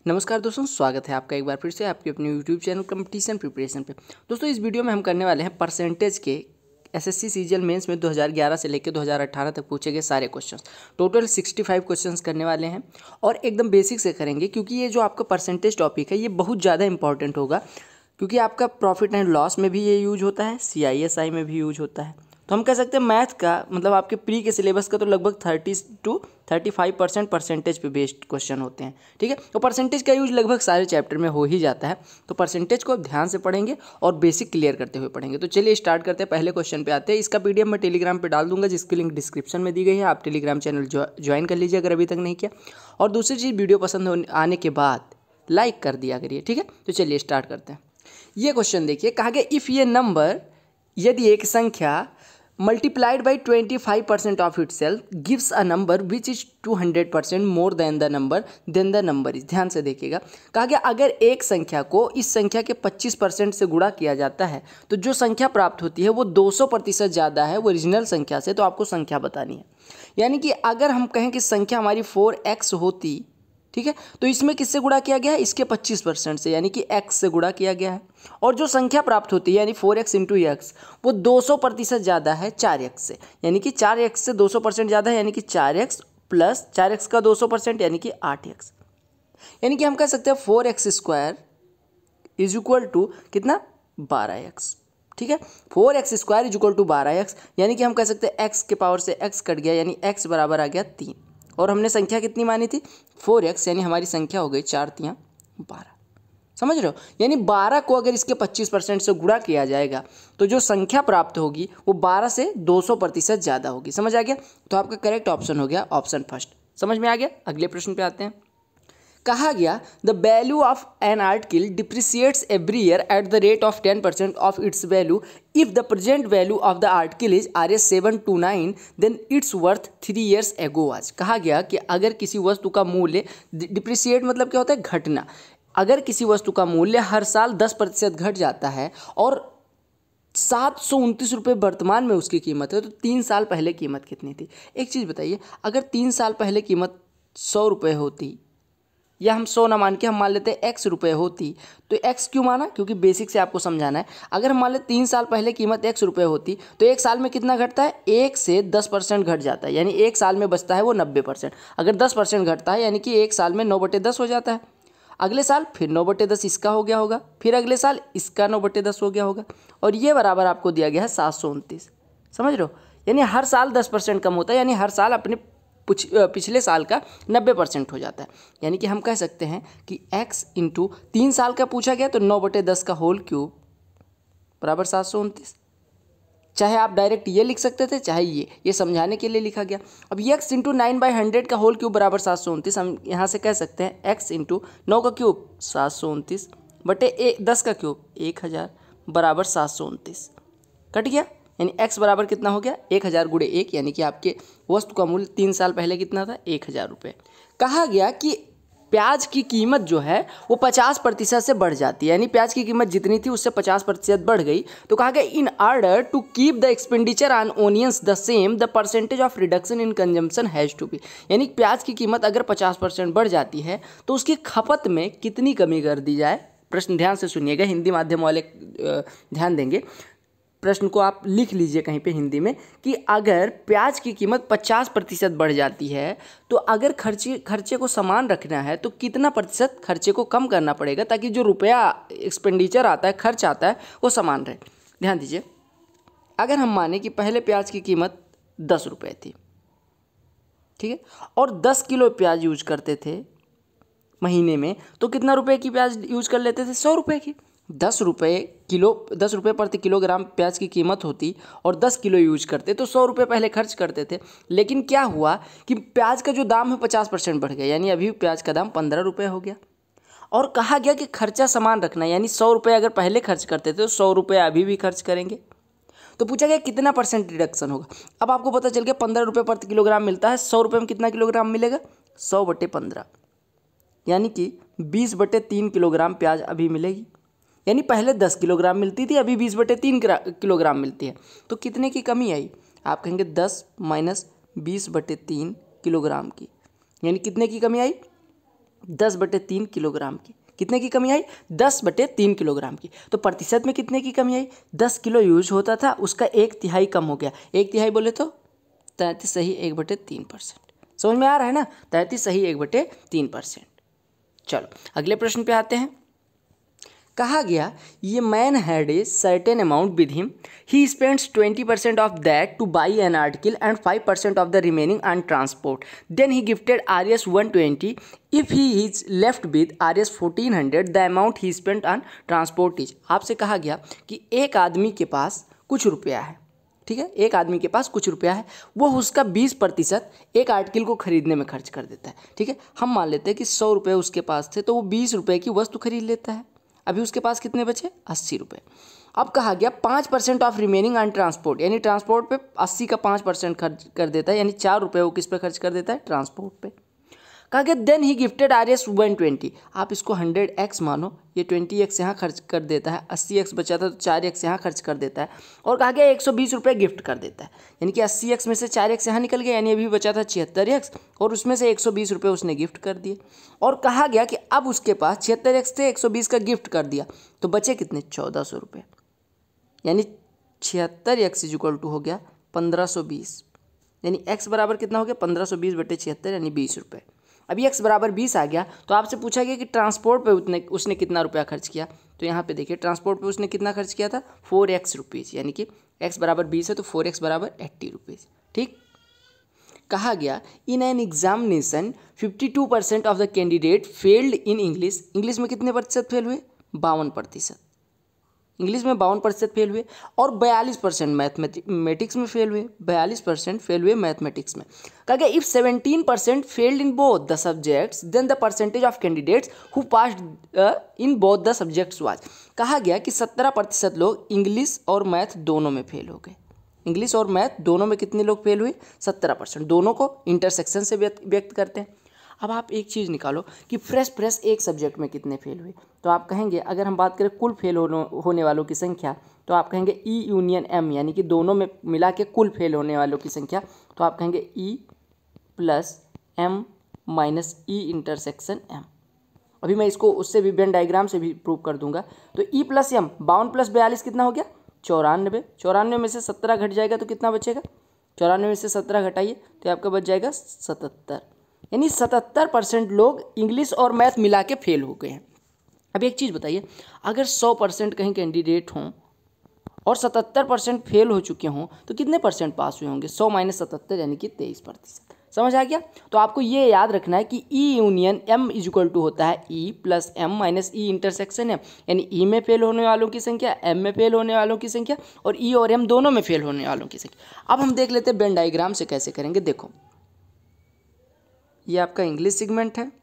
नमस्कार दोस्तों, स्वागत है आपका एक बार फिर से आपके अपने यूट्यूब चैनल कंपटीशन प्रिपरेशन पे। दोस्तों इस वीडियो में हम करने वाले हैं परसेंटेज के एसएससी सीजीएल मेंस में 2011 से लेकर 2018 तक पूछे गए सारे क्वेश्चंस। टोटल 65 क्वेश्चंस करने वाले हैं और एकदम बेसिक से करेंगे, क्योंकि ये जो आपका परसेंटेज टॉपिक है ये बहुत ज़्यादा इंपॉर्टेंट होगा, क्योंकि आपका प्रॉफिट एंड लॉस में भी ये यूज होता है, CISI में भी यूज होता है। तो हम कह सकते हैं मैथ का मतलब आपके प्री के सिलेबस का तो लगभग 30 to 35% परसेंटेज पे बेस्ड क्वेश्चन होते हैं। ठीक है, तो परसेंटेज का यूज लगभग सारे चैप्टर में हो ही जाता है। तो परसेंटेज को ध्यान से पढ़ेंगे और बेसिक क्लियर करते हुए पढ़ेंगे। तो चलिए स्टार्ट करते हैं, पहले क्वेश्चन पे आते हैं। इसका PDF मैं टेलीग्राम पे डाल दूंगा, जिसकी लिंक डिस्क्रिप्शन में दी गई है। आप टेलीग्राम चैनल ज्वाइन कर लीजिए अगर अभी तक नहीं किया। और दूसरी चीज़, वीडियो पसंद आने के बाद लाइक कर दिया करिए। ठीक है, तो चलिए स्टार्ट करते हैं। ये क्वेश्चन देखिए, कहा गया इफ़ ये नंबर, यदि एक संख्या multiplied by 25% of itself gives a number which is 200% more than the number is। ध्यान से देखिएगा, कहा गया अगर एक संख्या को इस संख्या के 25% से गुणा किया जाता है तो जो संख्या प्राप्त होती है वो 200% ज़्यादा है ओरिजिनल संख्या से। तो आपको संख्या बतानी है। यानी कि अगर हम कहें कि संख्या हमारी 4x होती, ठीक है, तो इसमें किससे गुणा किया गया है? इसके 25% से, यानी कि x से गुणा किया गया है। और जो संख्या प्राप्त होती है यानी 4x इंटू एक्स, वो 200% ज़्यादा है 4x से, यानी कि 4x से 200% ज़्यादा है, यानी कि 4x प्लस 4x का 200% यानी कि 8x। यानी कि हम कह सकते हैं 4x² इज इक्वल टू कितना? 12x। ठीक है, 4x² is equal to 12x, यानी कि हम कह सकते हैं x के पावर से x कट गया, यानी x बराबर आ गया 3। और हमने संख्या कितनी मानी थी? 4x, यानी हमारी संख्या हो गई 4 3 12। समझ रहे हो? यानी 12 को अगर इसके 25% से गुणा किया जाएगा तो जो संख्या प्राप्त होगी वो 12 से 200% ज़्यादा होगी। समझ आ गया? तो आपका करेक्ट ऑप्शन हो गया ऑप्शन फर्स्ट। समझ में आ गया? अगले प्रश्न पे आते हैं। कहा गया the value of an article depreciates every year at the rate of 10% of its value if the present value of the article is Rs 729 then its worth 3 years ago आज। कहा गया कि अगर किसी वस्तु का मूल्य, डिप्रिसिएट मतलब क्या होता है? घटना। अगर किसी वस्तु का मूल्य हर साल 10% घट जाता है और 729 रुपये वर्तमान में उसकी कीमत है, तो 3 साल पहले कीमत कितनी थी? एक चीज़ बताइए, अगर 3 साल पहले कीमत 100 रुपये होती, या हम 100 ना मान के हम मान लेते हैं x रुपये होती, तो x क्यों माना? क्योंकि बेसिक से आपको समझाना है। अगर हम मान लें 3 साल पहले कीमत x रुपये होती तो एक साल में कितना घटता है? 1 से 10% घट जाता है, यानी एक साल में बचता है वो 90%। अगर 10% घटता है यानी कि एक साल में 9/10 हो जाता है। अगले साल फिर 9/10 इसका हो गया होगा, फिर अगले साल इसका 9/10 हो गया होगा, और ये बराबर आपको दिया गया है 729। समझ रहे हो? यानी हर साल 10% कम होता है, यानी हर साल अपने पिछले साल का 90% हो जाता है। यानी कि हम कह सकते हैं कि x इंटू 3 साल का पूछा गया तो 9/10 का होल क्यूब बराबर 729। चाहे आप डायरेक्ट ये लिख सकते थे, चाहे ये समझाने के लिए लिखा गया। अब x इंटू 9/100 का होल क्यूब बराबर 729। हम यहाँ से कह सकते हैं x इंटू 9 का क्यूब 729 बटे 10 का क्यूब 1000 बराबर 729। कट गया, यानी x बराबर कितना हो गया? 1000 गुणे 1, यानी कि आपके वस्तु का मूल्य 3 साल पहले कितना था? 1000 रुपये। कहा गया कि प्याज की कीमत जो है वो 50% से बढ़ जाती है, यानी प्याज की कीमत जितनी थी उससे 50% बढ़ गई। तो कहा गया in order to keep the expenditure on onions the same the percentage of reduction in consumption has to be. यानी प्याज की कीमत अगर 50% बढ़ जाती है तो उसकी खपत में कितनी कमी कर दी जाए? प्रश्न ध्यान से सुनिएगा, हिंदी माध्यम वाले ध्यान देंगे। प्रश्न को आप लिख लीजिए कहीं पे हिंदी में कि अगर प्याज की कीमत 50% बढ़ जाती है तो अगर खर्चे को समान रखना है तो कितना प्रतिशत खर्चे को कम करना पड़ेगा, ताकि जो रुपया एक्सपेंडिचर आता है, खर्च आता है, वो समान रहे। ध्यान दीजिए, अगर हम माने कि पहले प्याज की कीमत 10 रुपये थी, ठीक है, और 10 किलो प्याज यूज करते थे महीने में, तो कितना रुपये की प्याज यूज कर लेते थे? 100 रुपये की। 10 रुपये प्रति किलोग्राम प्याज की कीमत होती और 10 किलो यूज करते तो 100 रुपये पहले खर्च करते थे। लेकिन क्या हुआ कि प्याज का जो दाम है 50% बढ़ गया, यानी अभी प्याज का दाम 15 रुपये हो गया। और कहा गया कि खर्चा समान रखना, यानी 100 रुपये अगर पहले खर्च करते थे तो 100 रुपये अभी भी खर्च करेंगे। तो पूछा गया कितना % रिडक्शन होगा। अब आपको पता चल गया 15 रुपये प्रति किलोग्राम मिलता है, 100 रुपये में कितना किलोग्राम मिलेगा? 100/15, यानी कि 20/3 किलोग्राम प्याज अभी मिलेगी। यानी पहले 10 किलोग्राम मिलती थी, अभी 20/3 किलोग्राम मिलती है। तो कितने की कमी आई? आप कहेंगे 10 - 20/3 किलोग्राम की, यानी कितने की कमी आई? 10/3 किलोग्राम की। कितने की कमी आई? 10/3 किलोग्राम की। तो प्रतिशत में कितने की कमी आई? 10 किलो यूज होता था, उसका 1/3 कम हो गया। 1/3 बोले तो 33 सही 1/3%। समझ में आ रहा है ना? 33 सही 1/3%। चलो अगले प्रश्न पे आते हैं। कहा गया ये man had a certain amount with him, he spends 20% of that to buy an article and 5% of the remaining on transport, then he gifted RS 120, if he is left with RS 1400, the amount he spent on transport is. आपसे कहा गया कि एक आदमी के पास कुछ रुपया है, ठीक है, एक आदमी के पास कुछ रुपया है, वो उसका 20% एक आर्टिकल को खरीदने में खर्च कर देता है, ठीक है। हम मान लेते हैं कि 100 रुपये उसके पास थे, तो वो 20 रुपये की वस्तु खरीद लेता है। अभी उसके पास कितने बचे? 80 रुपये। अब कहा गया 5% ऑफ रिमेनिंग ऑन ट्रांसपोर्ट, यानी ट्रांसपोर्ट पे 80 का 5% खर्च कर देता है, यानी 4 रुपये वो किस पे खर्च कर देता है? ट्रांसपोर्ट पे। कहा गया देन ही गिफ्टेड RS 120, आप इसको 100x मानो, ये 20x यहाँ खर्च कर देता है, 80x बचा था तो 4x यहाँ खर्च कर देता है, और कहा गया 120 रुपये गिफ्ट कर देता है, यानी कि 80x में से 4x यहाँ निकल गया, यानी अभी बचा था 76x, और उसमें से 120 रुपये उसने गिफ्ट कर दिए। और कहा गया कि अब उसके पास 76x थे, 120 का गिफ्ट कर दिया, तो बचे कितने? 1400 रुपये, यानी 76x इक्वल टू हो गया 1520, यानी x बराबर कितना हो गया? 1520/76, यानी 20 रुपये। अभी x बराबर 20 आ गया, तो आपसे पूछा गया कि ट्रांसपोर्ट पे उसने कितना रुपया खर्च किया। तो यहाँ पे देखिए ट्रांसपोर्ट पे उसने कितना खर्च किया था? 4x रुपीज़, यानी कि x बराबर 20 है तो 4x बराबर 80 रुपीज़, ठीक। कहा गया in an examination 52% of the candidate failed in English, English में कितने प्रतिशत फेल हुए? 52%, इंग्लिश में 52% फेल हुए, और 42% मैथमेटिक्स में फेल हुए, 42% फेल हुए मैथमेटिक्स में। कहा गया if 17% failed in both the subjects, then the percentage of candidates who passed in both the subjects was. कहा गया कि 17% लोग इंग्लिश और मैथ दोनों में फेल हो गए। इंग्लिश और मैथ दोनों में कितने लोग फेल हुए? 17%। दोनों को इंटरसेक्शन से व्यक्त करते हैं। अब आप एक चीज़ निकालो कि फ्रेश एक सब्जेक्ट में कितने फेल हुए, तो आप कहेंगे, अगर हम बात करें कुल फेल होने वालों की संख्या, तो आप कहेंगे E यूनियन M, यानी कि दोनों में मिला के कुल फेल होने वालों की संख्या, तो आप कहेंगे E + M - E intersection M। अभी मैं इसको उससे भी वेन डायग्राम से भी प्रूव कर दूंगा। तो E + M, 52 + 42 कितना हो गया? 94। 94 में से 17 घट जाएगा तो कितना बचेगा? 94 में से 17 घटाइए तो आपका बच जाएगा 77, यानी 77% लोग इंग्लिश और मैथ मिला के फेल हो गए हैं। अब एक चीज़ बताइए, अगर 100% कहीं कैंडिडेट हों और 77% फेल हो चुके हों, तो कितने परसेंट पास हुए होंगे? 100 - 77, यानी कि 23%। समझ आ गया? तो आपको ये याद रखना है कि E union M equal to होता है E + M - E intersection M, यानी E में फेल होने वालों की संख्या, M में फेल होने वालों की संख्या, और E और M दोनों में फेल होने वालों की संख्या। अब हम देख लेते हैं वेन डायग्राम से कैसे करेंगे। देखो, ये आपका इंग्लिश सेगमेंट है,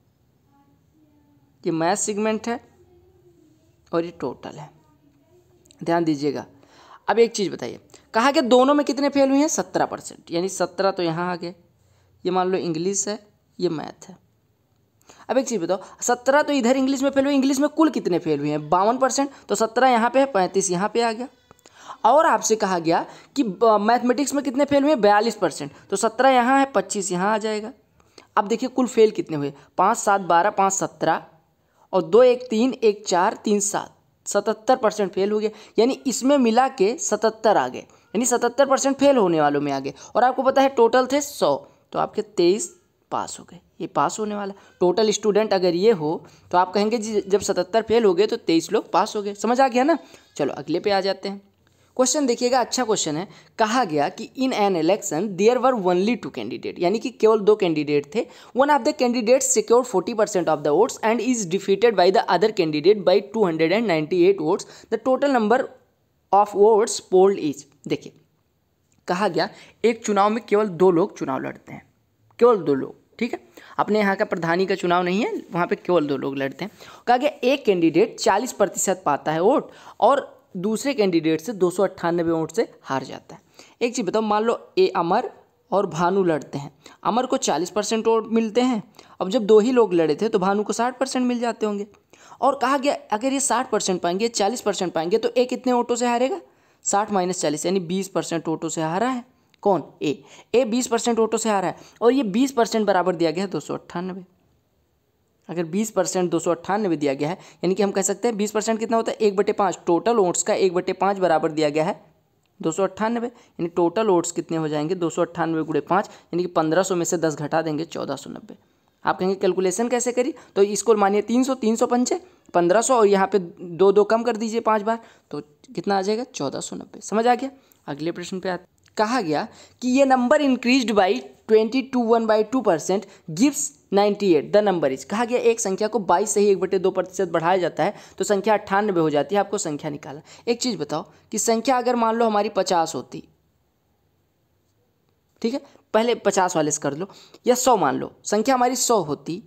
ये मैथ सेगमेंट है, और ये टोटल है। ध्यान दीजिएगा। अब एक चीज़ बताइए, कहा कि दोनों में कितने फेल हुए हैं? 17%, यानी 17 तो यहाँ आ गए। ये मान लो इंग्लिश है, ये मैथ है। अब एक चीज़ बताओ, 17 तो इधर इंग्लिश में फेल हुए, इंग्लिश में कुल कितने फेल हुए हैं? 52%, तो 17 यहाँ पे है, 35 यहाँ पे आ गया। और आपसे कहा गया कि मैथमेटिक्स में कितने फेल हुए? 42%, तो 17 यहाँ है, 25 यहाँ आ जाएगा। अब देखिए कुल फेल कितने हुए? 5 × 7 = 12, 5 × 17, और 2 × 1 = 3, 1 × 4 = 3 × 7, 77% फेल हो गए, यानी इसमें मिला के 77 आ गए, यानी 77% फेल होने वालों में आ गए। और आपको पता है टोटल थे 100, तो आपके 23 पास हो गए। ये पास होने वाला टोटल स्टूडेंट अगर ये हो, तो आप कहेंगे जी जब 77 फेल हो गए तो 23 लोग पास हो गए। समझ आ गया ना? चलो अगले पे आ जाते हैं। क्वेश्चन देखिएगा, अच्छा क्वेश्चन है। कहा गया कि in an election there were only 2 candidate, यानी कि केवल 2 कैंडिडेट थे। One of the candidate secured 40% of the votes and is defeated by the other candidate by 298 votes. The total number of votes polled is. देखिए, कहा गया एक चुनाव में केवल 2 लोग चुनाव लड़ते हैं, केवल 2 लोग, ठीक है। अपने यहाँ का प्रधानी का चुनाव नहीं है, वहाँ पे केवल 2 लोग लड़ते हैं। कहा गया एक कैंडिडेट 40% पाता है वोट और दूसरे कैंडिडेट से 298 वोट से हार जाता है। एक चीज़ बताओ, मान लो अमर और भानु लड़ते हैं। अमर को 40% वोट मिलते हैं। अब जब 2 ही लोग लड़े थे तो भानु को 60% मिल जाते होंगे। और कहा गया अगर ये 60% पाएंगे, 40% पाएंगे, तो ए कितने वोटों से हारेगा? 60 - 40, यानी 20% वोटों से हारा है। कौन? ए 20% वोटों से हारा है, और ये 20% बराबर दिया गया है 298। अगर 20% 298 दिया गया है, यानी कि हम कह सकते हैं 20% कितना होता है 1/5। टोटल ओट्स का 1/5 बराबर दिया गया है 298, यानी टोटल ओट्स कितने हो जाएंगे 298 गुणे 5, यानी कि 1500 में से 10 घटा देंगे 1490। आप कहेंगे कैलकुलेशन कैसे करी, तो इसको मानिए 300, 300 पंचे 1500 और यहाँ पे 2 कम कर दीजिए 5 बार, तो कितना आ जाएगा 1490। समझ आ गया। अगले प्रश्न पे आते। कहा गया कि ये number increased by 22 gives 98। The number is. कहा गया एक संख्या को 22 से ही 1/2% बढ़ाया जाता है तो संख्या 98 हो जाती है। आपको संख्या निकाला। एक चीज़ बताओ कि संख्या अगर मान लो हमारी 50 होती, ठीक है, पहले 50 वाले से कर लो, या 100 मान लो संख्या हमारी 100 होती,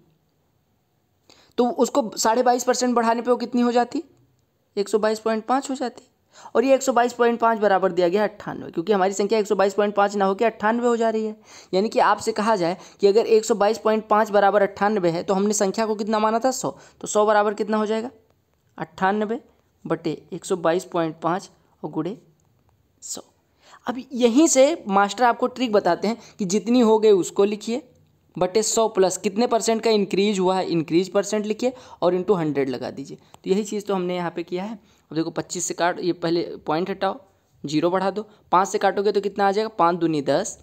तो उसको 22.5% बढ़ाने पे वो कितनी हो जाती 122.5 हो जाती। और ये 122.5 बराबर दिया गया है 98, क्योंकि हमारी संख्या 122.5 ना होकर 98 हो जा रही है। यानी कि आपसे कहा जाए कि अगर 122.5 बराबर 98 है तो हमने संख्या को कितना माना था 100, तो 100 बराबर कितना हो जाएगा 98 बटे 122.5 और गुणे 100। अब यहीं से मास्टर आपको ट्रिक बताते हैं कि जितनी हो गई उसको लिखिए बटे 100 प्लस कितने % का इंक्रीज हुआ है इंक्रीज % लिखिए और इंटू 100 लगा दीजिए। तो यही चीज़ तो हमने यहाँ पे किया है। अब देखो 25 से काट, ये पहले पॉइंट हटाओ, 0 बढ़ा दो, 5 से काटोगे तो कितना आ जाएगा 5 दूनी 10,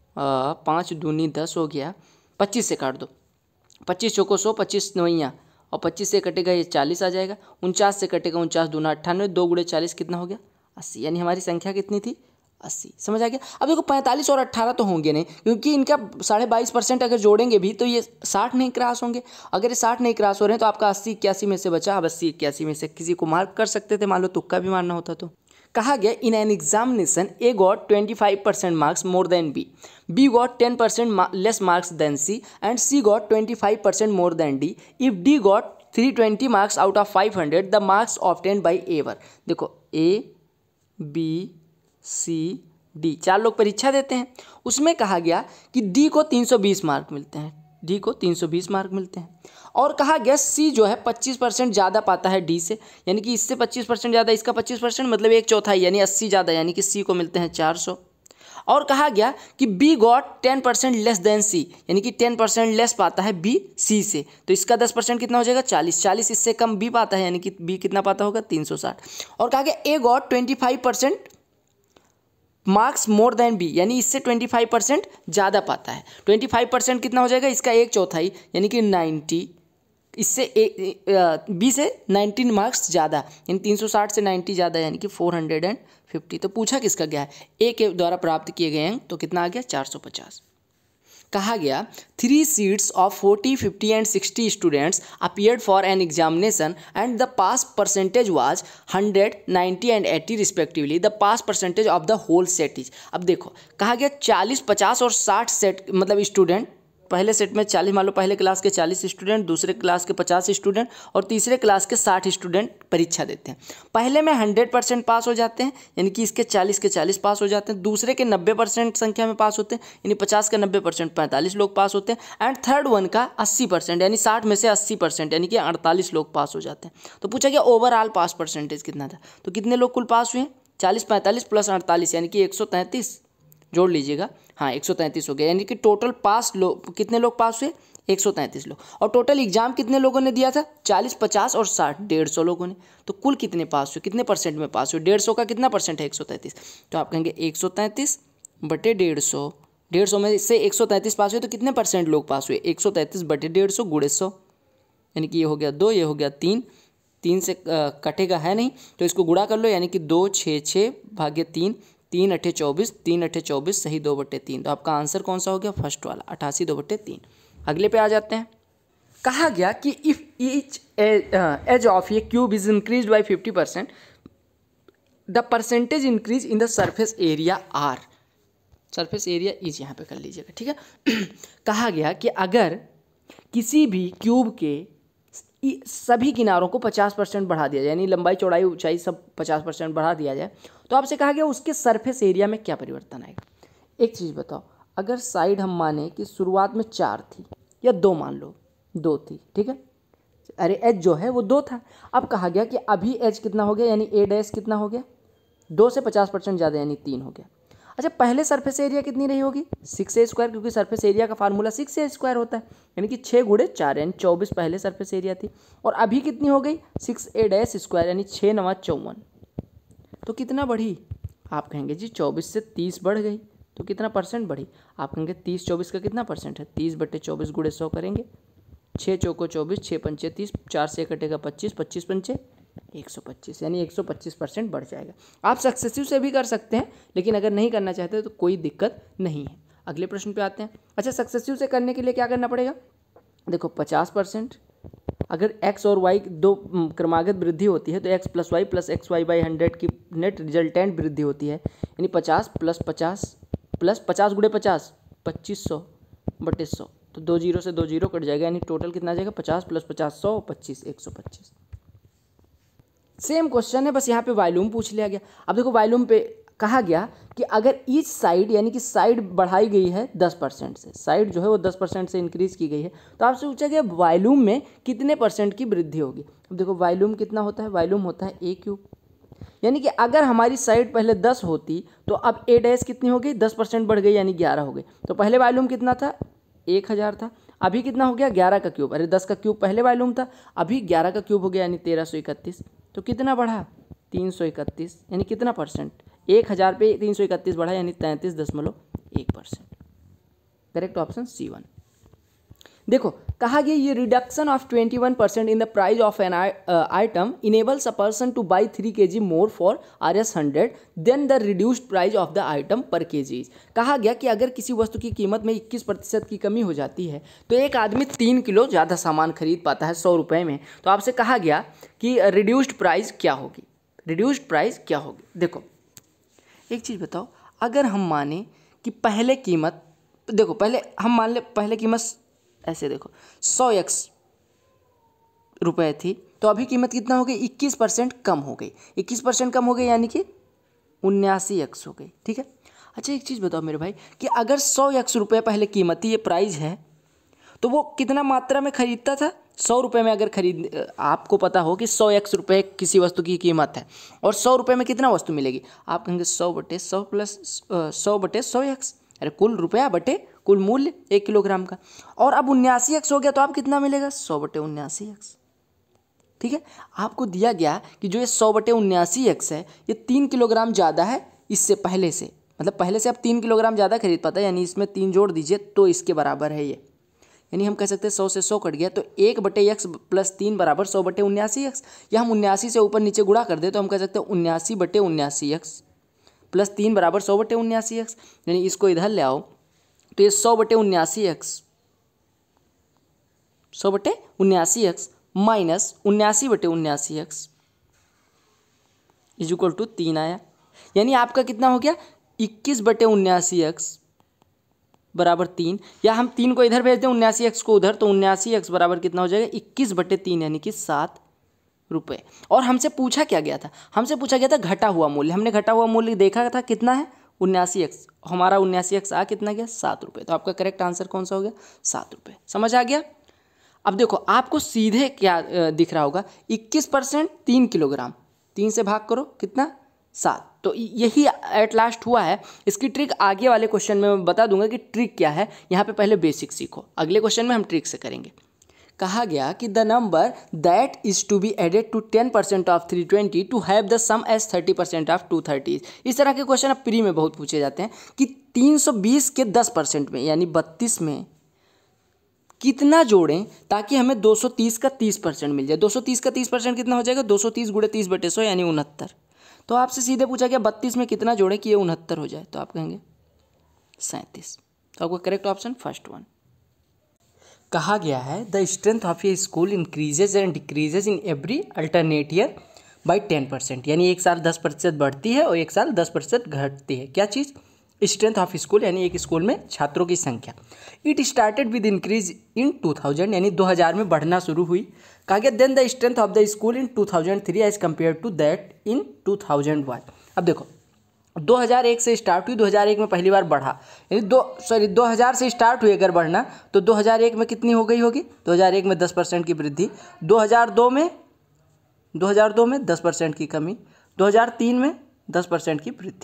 5 दूनी 10 हो गया। 25 से काट दो, 25 चौको 100, 25 नवैया और 25 से कटेगा ये 40 आ जाएगा। 49 से कटेगा 49 दूना 98, 2 गुणे 40 कितना हो गया 80, यानी हमारी संख्या कितनी थी 80। समझ आ गया। अब देखो 45 और 18 तो होंगे नहीं, क्योंकि इनका 22.5% अगर जोड़ेंगे भी तो ये 60 नहीं क्रॉस होंगे। अगर ये 60 नहीं क्रॉस हो रहे हैं तो आपका 80 81 में से बचा। अब 80 81 में से किसी को मार्क कर सकते थे, मान लो तुक्का भी मारना होता तो। कहा गया in an examination A got 25% marks more than B got 10% less marks than C and C got 25% more than D. If D got 320 marks out of 500 the marks obtained by A were. देखो A B C D 4 लोग परीक्षा देते हैं, उसमें कहा गया कि D को 320 मार्क मिलते हैं, डी को 320 मार्क मिलते हैं। और कहा गया सी जो है 25% ज़्यादा पाता है डी से, यानी कि इससे 25% ज़्यादा, इसका 25% मतलब 1/4 यानी 80 ज़्यादा, यानी कि सी को मिलते हैं 400। और कहा गया कि B got 10% less than C, यानी कि 10% लेस पाता है बी सी से, तो इसका 10% कितना हो जाएगा 40, 40 इससे कम बी पाता है, यानी कि बी कितना पाता होगा 360। और कहा गया A got 25% marks more than B, यानी इससे 25% ज़्यादा पाता है। 25% कितना हो जाएगा इसका 1/4 यानी कि 90, इससे बी से 19 मार्क्स ज़्यादा, यानी 360 से 90 ज़्यादा, यानी कि 450। तो पूछा किसका गया है ए के द्वारा प्राप्त किए गए अंक, तो कितना आ गया 450। कहा गया 3 seats of 40, 50 and 60 students appeared for an examination and the pass percentage was 100, 90 and 80 respectively. The pass percentage of the whole set is। अब देखो कहा गया 40, 50 और 60 सेट मतलब स्टूडेंट, पहले सेट में 40 मान लो पहले क्लास के 40 स्टूडेंट, दूसरे क्लास के 50 स्टूडेंट और तीसरे क्लास के 60 स्टूडेंट परीक्षा देते हैं। पहले में 100% पास हो जाते हैं, यानी कि इसके 40 के 40 पास हो जाते हैं। दूसरे के 90% संख्या में पास होते हैं, यानी 50 का 90% 45 लोग पास होते हैं। एंड थर्ड वन का 80%, यानी 60 में से 80%, यानी कि 48 लोग पास हो जाते हैं। तो पूछा गया ओवरऑल पास परसेंटेज कितना था, तो कितने लोग कुल पास हुए 40, 45 प्लस 48, यानी कि 133 जोड़ लीजिएगा, हाँ 133 हो गया, यानी कि टोटल पास लोग कितने लोग पास हुए 133 लोग। और टोटल एग्जाम कितने लोगों ने दिया था 40, 50 और 60, 150 लोगों ने। तो कुल कितने पास हुए, कितने % में पास हुए, 150 का कितना % है 133, तो आप कहेंगे 133 बटे 150, 150 में से 133 पास हुए तो कितने % लोग पास हुए 133 बटे 150 गुणे 100, यानी कि ये हो गया 2, ये हो गया 3, 3 से कटेगा है नहीं तो इसको गुणा कर लो, यानी कि 2, 6, 6 भाग्य 3, 3 अठे 24, 3 अठे 24 सही 2/3। तो आपका आंसर कौन सा हो गया फर्स्ट वाला 88 2/3। अगले पे आ जाते हैं। कहा गया कि if each edge of a cube is increase by 50% the percentage increase in the surface area are. Surface area is यहाँ पे कर लीजिएगा, ठीक है। कहा गया कि अगर किसी भी क्यूब के सभी किनारों को 50% बढ़ा दिया जाए, यानी लंबाई चौड़ाई ऊंचाई सब 50% बढ़ा दिया जाए, तो आपसे कहा गया उसके सरफेस एरिया में क्या परिवर्तन आएगा। एक चीज़ बताओ, अगर साइड हम माने कि शुरुआत में 4 थी या 2 मान लो 2 थी, ठीक है, अरे एच जो है वो 2 था। अब कहा गया कि अभी एच कितना हो गया, यानी ए डैश कितना हो गया 2 से 50% ज़्यादा, यानी 3 हो गया। अच्छा पहले सरफेस एरिया कितनी रही होगी 6a², क्योंकि सरफेस एरिया का फार्मूला 6a² होता है, यानी कि 6 × 4 यानी 24 पहले सरफेस एरिया थी। और अभी कितनी हो गई 6a² यानी 6 × 9 = 54। तो कितना बढ़ी? आप कहेंगे जी 24 से 30 बढ़ गई, तो कितना परसेंट बढ़ी? आप कहेंगे 30 24 का कितना परसेंट है? 30/24 × 100 करेंगे, 6 चौको 24, 6 पंचे 30, 4 से कटेगा 25, 25 पंचे 125, यानी 125% बढ़ जाएगा। आप सक्सेसिव से भी कर सकते हैं, लेकिन अगर नहीं करना चाहते तो कोई दिक्कत नहीं है। अगले प्रश्न पे आते हैं। अच्छा सक्सेसिव से करने के लिए क्या करना पड़ेगा? देखो 50%, अगर x और y दो क्रमागत वृद्धि होती है तो x + y + xy/100 की नेट रिजल्टेंट वृद्धि होती है, यानी 50 + 50 + 50 × 50 2500/100, तो 2 जीरो से 2 जीरो कट जाएगा, यानी टोटल कितना आ जाएगा 50 + 50 100 25 125। सेम क्वेश्चन है, बस यहाँ पे वॉल्यूम पूछ लिया गया। अब देखो वॉल्यूम पे कहा गया कि अगर ईच साइड यानी कि साइड बढ़ाई गई है 10% से, साइड जो है वो 10% से इंक्रीज की गई है, तो आपसे पूछा गया वॉल्यूम में कितने % की वृद्धि होगी। अब देखो वॉल्यूम कितना होता है? वॉल्यूम होता है a³, यानी कि अगर हमारी साइड पहले 10 होती तो अब a' कितनी हो गई 10% बढ़ गई, यानी 11 हो गई। तो पहले वॉल्यूम कितना था? 1000 था, अभी कितना हो गया 11 का क्यूब। अरे 10 का क्यूब पहले वॉल्यूम था, अभी 11 का क्यूब हो गया, यानी 1331। तो कितना बढ़ा? 331, यानी कितना परसेंट? 1000 पे 331 बढ़ा, यानी 33.1%। Correct option C1। देखो कहा गया ये reduction of 21% in the price of an item enables a person to buy 3 kg more for Rs100 then the reduced price of the item per kg। कहा गया कि अगर किसी वस्तु की कीमत में 21% की कमी हो जाती है तो एक आदमी 3 किलो ज़्यादा सामान खरीद पाता है 100 रुपये में। तो आपसे कहा गया कि रिड्यूस्ड प्राइस क्या होगी? रिड्यूस्ड प्राइस क्या होगी? देखो एक चीज़ बताओ, अगर हम माने कि पहले कीमत, देखो पहले हम मान ले पहले कीमत ऐसे देखो 100x रुपये थी, तो अभी कीमत कितना हो गई? 21% कम हो गई। 21% कम हो गई यानी कि 79x हो गई। ठीक है। अच्छा एक चीज़ बताओ मेरे भाई कि अगर 100x रुपये पहले कीमत थी, ये प्राइस है, तो वो कितना मात्रा में खरीदता था? 100 रुपये में अगर खरीद, आपको पता हो कि 100x रुपये किसी वस्तु की कीमत है और 100 रुपये में कितना वस्तु मिलेगी? आप कहेंगे 100/100 + 100/100x, अरे कुल रुपया बटे कुल मूल्य 1 किलोग्राम का। और अब 79x हो गया, तो आप कितना मिलेगा? 100/79x। ठीक है। आपको दिया गया कि जो ये 100/79x है ये 3 किलोग्राम ज़्यादा है इससे पहले से, मतलब पहले से आप 3 किलोग्राम ज़्यादा खरीद पाता है, यानी इसमें 3 जोड़ दीजिए तो इसके बराबर है ये, यानी हम कह सकते हैं 100 से 100 कट गया तो 1/x + 3 = 100/79x। या हम 79 से ऊपर नीचे गुणा कर दे तो हम कह सकते हैं 79/79x + 3 = 100/79x, यानी इसको इधर ले आओ तो ये 100/79x 100/79x माइनस 79/79x = 3 आया, यानी आपका कितना हो गया? 21/79x = 3। या हम 3 को इधर भेज दें 79x को उधर, तो 79x बराबर कितना हो जाएगा? 21/3 यानी कि 7 रुपये। और हमसे पूछा क्या गया था? हमसे पूछा गया था घटा हुआ मूल्य। हमने घटा हुआ मूल्य देखा था कितना है? 79x। हमारा 79x आ कितना गया? 7 रुपये। तो आपका करेक्ट आंसर कौन सा हो गया? 7 रुपये। समझ आ गया? अब देखो आपको सीधे क्या दिख रहा होगा? 21% 3 किलोग्राम, 3 से भाग करो कितना? 7। तो यही एट लास्ट हुआ है। इसकी ट्रिक आगे वाले क्वेश्चन में मैं बता दूंगा कि ट्रिक क्या है। यहाँ पे पहले बेसिक सीखो, अगले क्वेश्चन में हम ट्रिक से करेंगे। कहा गया कि the number that is to be added to 10% of 320 to have the sum as 30% of 230। इस तरह के क्वेश्चन अब प्री में बहुत पूछे जाते हैं कि 320 के 10% में यानी 32 में कितना जोड़ें ताकि हमें 230 का 30% मिल जाए। 230 का 30% कितना हो जाएगा? 230 × 30/100 यानी 69। तो आपसे सीधे पूछा गया 32 में कितना जोड़ें कि ये 69 हो जाए, तो आप कहेंगे 37। तो आपका करेक्ट ऑप्शन फर्स्ट वन। कहा गया है the strength of a school increases and decreases in every alternate year by 10%, यानी एक साल 10% बढ़ती है और एक साल 10% घटती है। क्या चीज़? स्ट्रेंथ ऑफ स्कूल, यानी एक स्कूल में छात्रों की संख्या। It started with increase in 2000, यानी 2000 में बढ़ना शुरू हुई। कहा गया then the strength of the school in 2003 as compare to that in 2001। अब देखो 2001 से स्टार्ट हुई, 2001 में पहली बार बढ़ा, यानी 2000 से स्टार्ट हुई अगर बढ़ना तो 2001 में कितनी हो गई होगी? 2001 में 10% की वृद्धि, 2002 में 10% की कमी, 2003 में 10% की वृद्धि।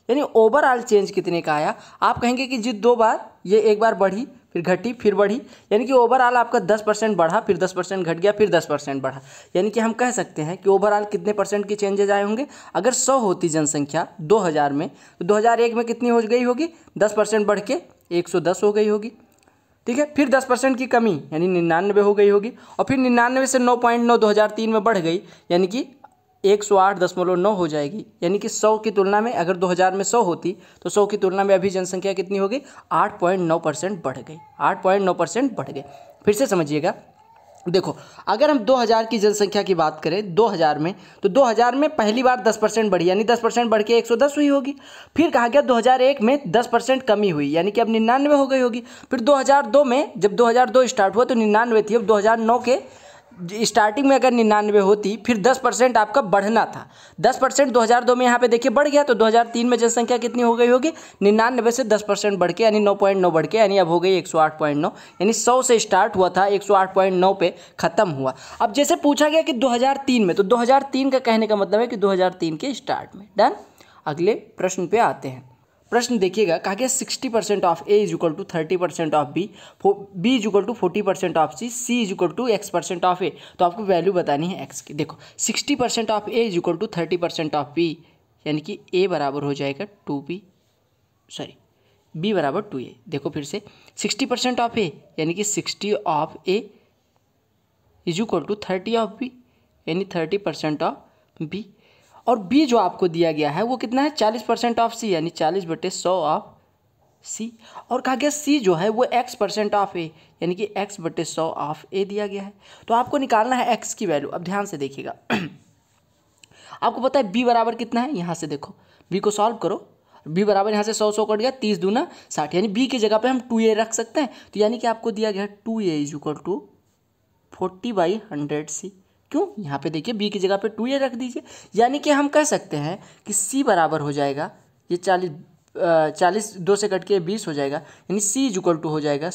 यानी ओवरऑल चेंज कितने का आया। आप कहेंगे कि जी 2 बार, ये एक बार बढ़ी फिर घटी फिर बढ़ी, यानी कि ओवरऑल आपका 10% बढ़ा, फिर 10% घट गया, फिर 10% बढ़ा। यानी कि हम कह सकते हैं कि ओवरऑल कितने परसेंट की चेंजेज आए होंगे। अगर 100 होती जनसंख्या 2000 में, तो 2001 में कितनी हो गई होगी, 10% बढ़ के 110 हो गई होगी। ठीक है, फिर 10% की कमी यानी 99 हो गई होगी, और फिर 99 से 9.9 2003 में बढ़ गई, यानी कि 108.9 हो जाएगी। यानी कि 100 की तुलना में, अगर 2000 में 100 होती तो 100 की तुलना में अभी जनसंख्या कितनी हो गई, 8.9% बढ़ गई, 8.9% बढ़ गई। फिर से समझिएगा, देखो अगर हम 2000 की जनसंख्या की बात करें 2000 में, तो 2000 में पहली बार 10% बढ़ी, यानी 10% बढ़ के 110 हुई होगी। फिर कहा गया 2001 में 10% कमी हुई, यानी कि अब 99 हो गई होगी। फिर 2002 में, जब 2002 स्टार्ट हुआ तो 99 थी, अब 2009 के स्टार्टिंग में अगर 99 होती, फिर 10% आपका बढ़ना था। 10% 2002 में यहाँ पे देखिए बढ़ गया, तो 2003 में जनसंख्या कितनी हो गई होगी, 99 से 10% बढ़ के यानी 9.9 बढ़ के, यानी अब हो गई 108.9, यानी 100 से स्टार्ट हुआ था 108.9 पे ख़त्म हुआ। अब जैसे पूछा गया कि 2003 में, तो 2003 का कहने का मतलब है कि 2003 के स्टार्ट में। डन। अगले प्रश्न पे आते हैं। प्रश्न देखिएगा, कहा गया 60% of A is equal to 30% of B, B is equal to 40% of C, C is equal to x% of A. तो आपको वैल्यू बतानी है x की। देखो 60% of A is equal to 30% of B, यानी कि a बराबर हो जाएगा 2b, सॉरी b बराबर 2a। देखो फिर से 60% ऑफ ए यानी कि 60 of A is equal to 30 of B, यानी 30% ऑफ बी। और b जो आपको दिया गया है वो कितना है, 40% ऑफ c, यानी 40/100 ऑफ c। और कहा गया c जो है वो x% ऑफ a, यानी कि x/100 ऑफ a दिया गया है। तो आपको निकालना है x की वैल्यू। अब ध्यान से देखिएगा आपको पता है b बराबर कितना है, यहाँ से देखो b को सॉल्व करो, b बराबर यहाँ से 100 कट गया, 30 दूना 60, यानी b की जगह पे हम 2a रख सकते हैं। तो यानी कि आपको दिया गया 2a is equal to 40/100c। क्यों, यहाँ पे देखिए b की जगह पे 2a रख दीजिए, यानी कि हम कह सकते हैं कि c बराबर हो जाएगा, ये 40 2 से कट के 20 हो जाएगा, यानी c इज इक्वल टू हो जाएगा